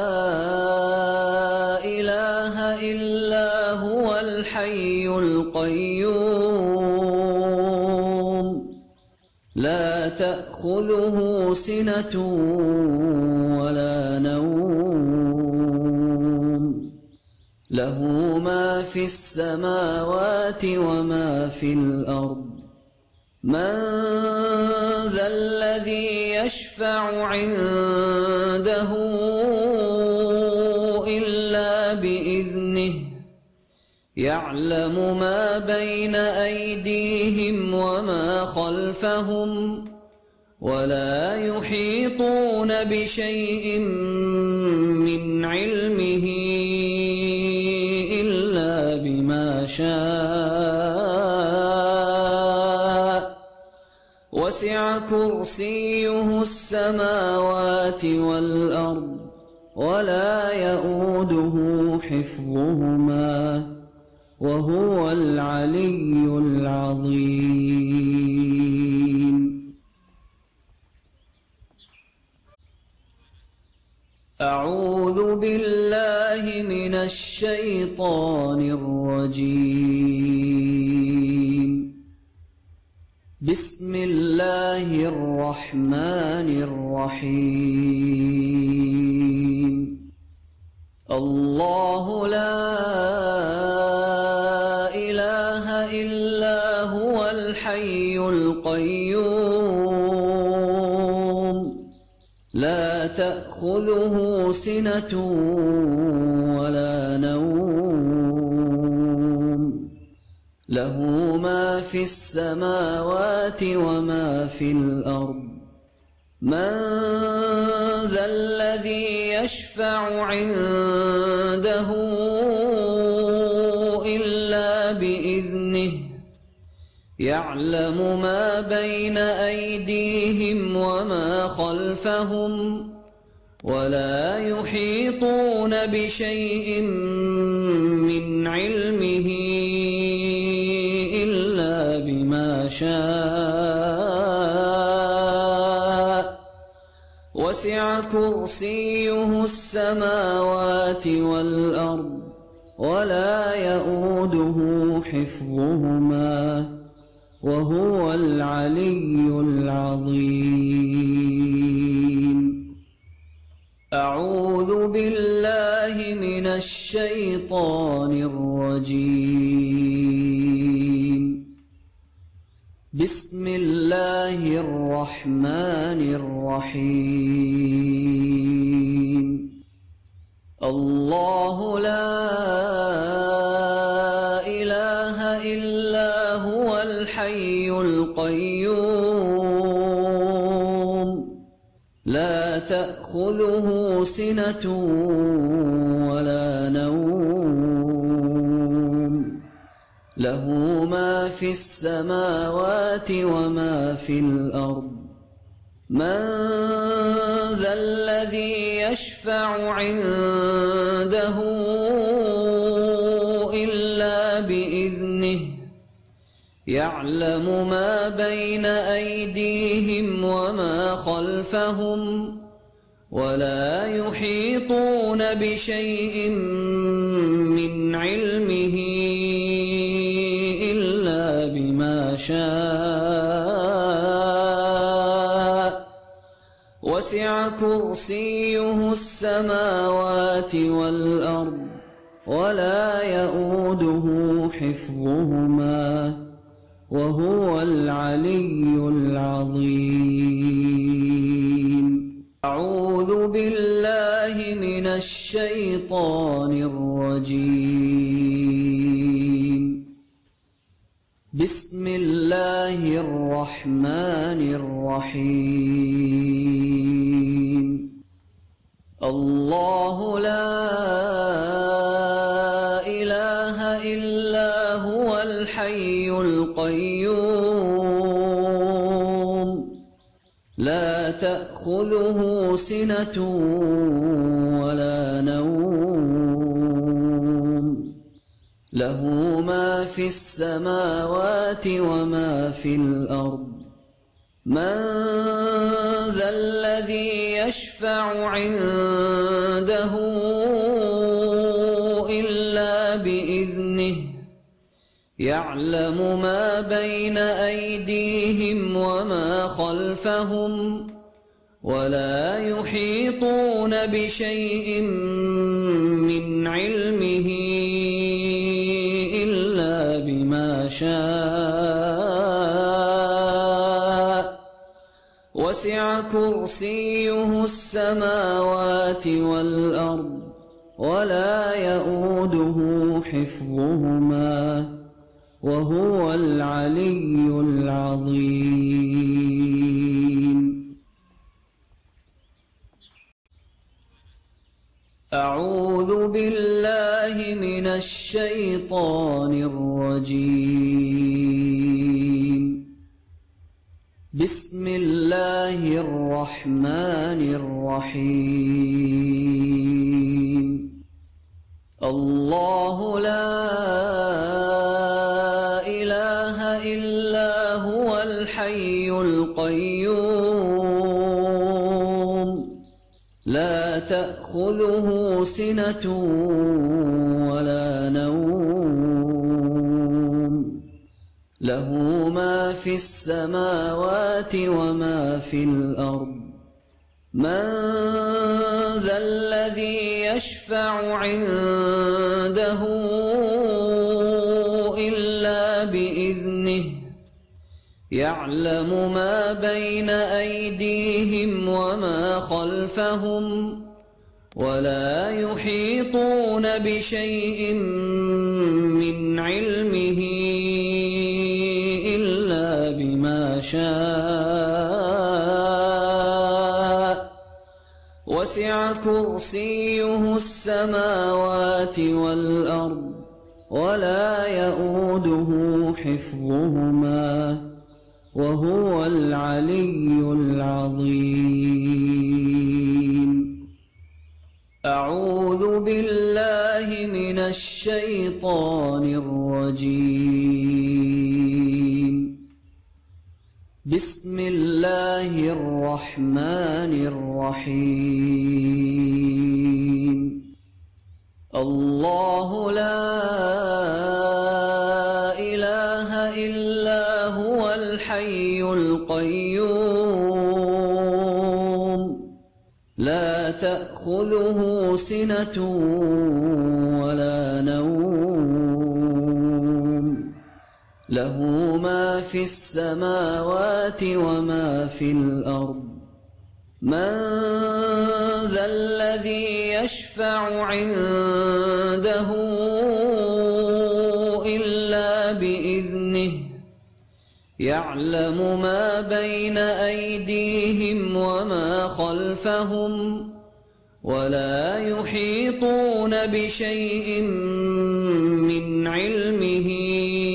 إله إلا هو الحي القيوم لا تأخذه سنة ولا نوم له ما في السماوات وما في الأرض من ذا الذي يشفع عنده إلا بإذنه يعلم ما بين أيديهم وما خلفهم ولا يحيطون بشيء من علمه إلا بما شاء وسع كرسيه السماوات والأرض ولا يؤوده حفظهما وهو العلي العظيم أعوذ بالله من الشيطان الرجيم بسم الله الرحمن الرحيم الله لا إله إلا هو الحي القيوم لا تأخذه سنة ولا نوم له ما في السماوات وما في الأرض من ذا الذي يشفع عنده إلا بإذنه يعلم ما بين أيديهم وما خلفهم ولا يحيطون بشيء من علمه إلا بما شاء وسع كرسيه السماوات والأرض ولا يؤوده حفظهما وهو العلي العظيم أعوذ بالله من الشيطان الرجيم بسم الله الرحمن الرحيم الله لا إله إلا هو الحي القيوم لا تأخذه سنة ولا نوم له ما في السماوات وما في الأرض من ذا الذي يشفع عنده إلا بإذنه يعلم ما بين أيديهم وما خلفهم ولا يحيطون بشيء من علمه إلا بما شاء وسع كرسيه السماوات والأرض ولا يؤوده حفظهما وهو العلي العظيم. أعوذ بالله من الشيطان الرجيم. بسم الله الرحمن الرحيم. الله لا إله إلا هو الحي القيوم لا تأخذه سنة ولا نوم له ما في السماوات وما في الأرض من ذا الذي يشفع عنده إلا بإذنه يعلم ما بين أيديهم وما خلفهم ولا يحيطون بشيء من علمه إلا بما شاء وسع كرسيه السماوات والأرض ولا يؤوده حفظهما وهو العلي العظيم. أعوذ بالله من الشيطان الرجيم. بسم الله الرحمن الرحيم. الله لا إله إلا هو الحي القيوم لا تأخذه سنة ولا نوم له ما في السماوات وما في الأرض من ذا الذي يشفع عنده إلا بإذنه يعلم ما بين أيديهم وما خلفهم ولا يحيطون بشيء من علمه إلا بما شاء وسع كرسيه السماوات والأرض ولا يؤوده حفظهما وهو العلي العظيم. أعوذ بالله من الشيطان الرجيم. بسم الله الرحمن الرحيم. الله لا إله إلا هو الحي القيوم لا تأخذه سنة ولا نوم له ما في السماوات وما في الأرض من ذا الذي يشفع عنده إلا بإذنه يعلم ما بين أيديهم وما خلفهم ولا يحيطون بشيء من علمه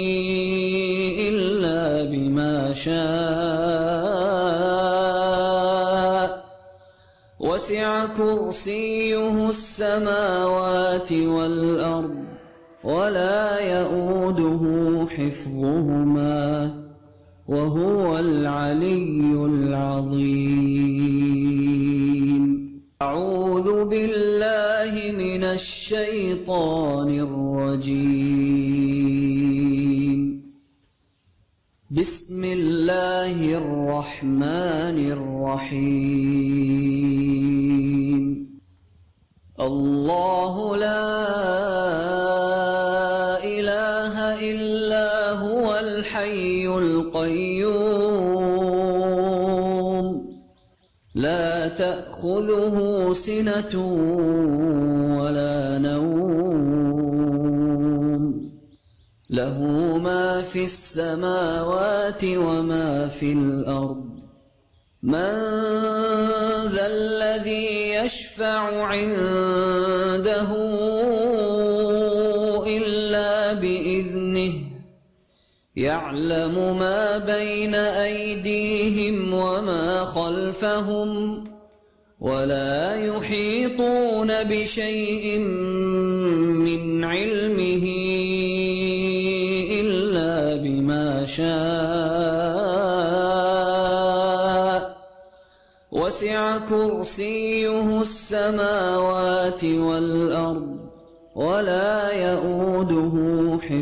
شاء وسع كرسيه السماوات والأرض ولا يئوده حفظهما وهو العلي العظيم. أعوذ بالله من الشيطان الرجيم. بسم الله الرحمن الرحيم. الله لا إله إلا هو الحي القيوم لا تأخذه سنة ولا نوم له ما في السماوات وما في الأرض من ذا الذي يشفع عنده إلا بإذنه يعلم ما بين أيديهم وما خلفهم ولا يحيطون بشيء من علمه إلا بما شاء وسع كرسيه السماوات والأرض ولا يئوده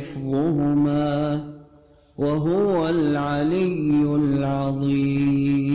حفظهما وهو العلي العظيم.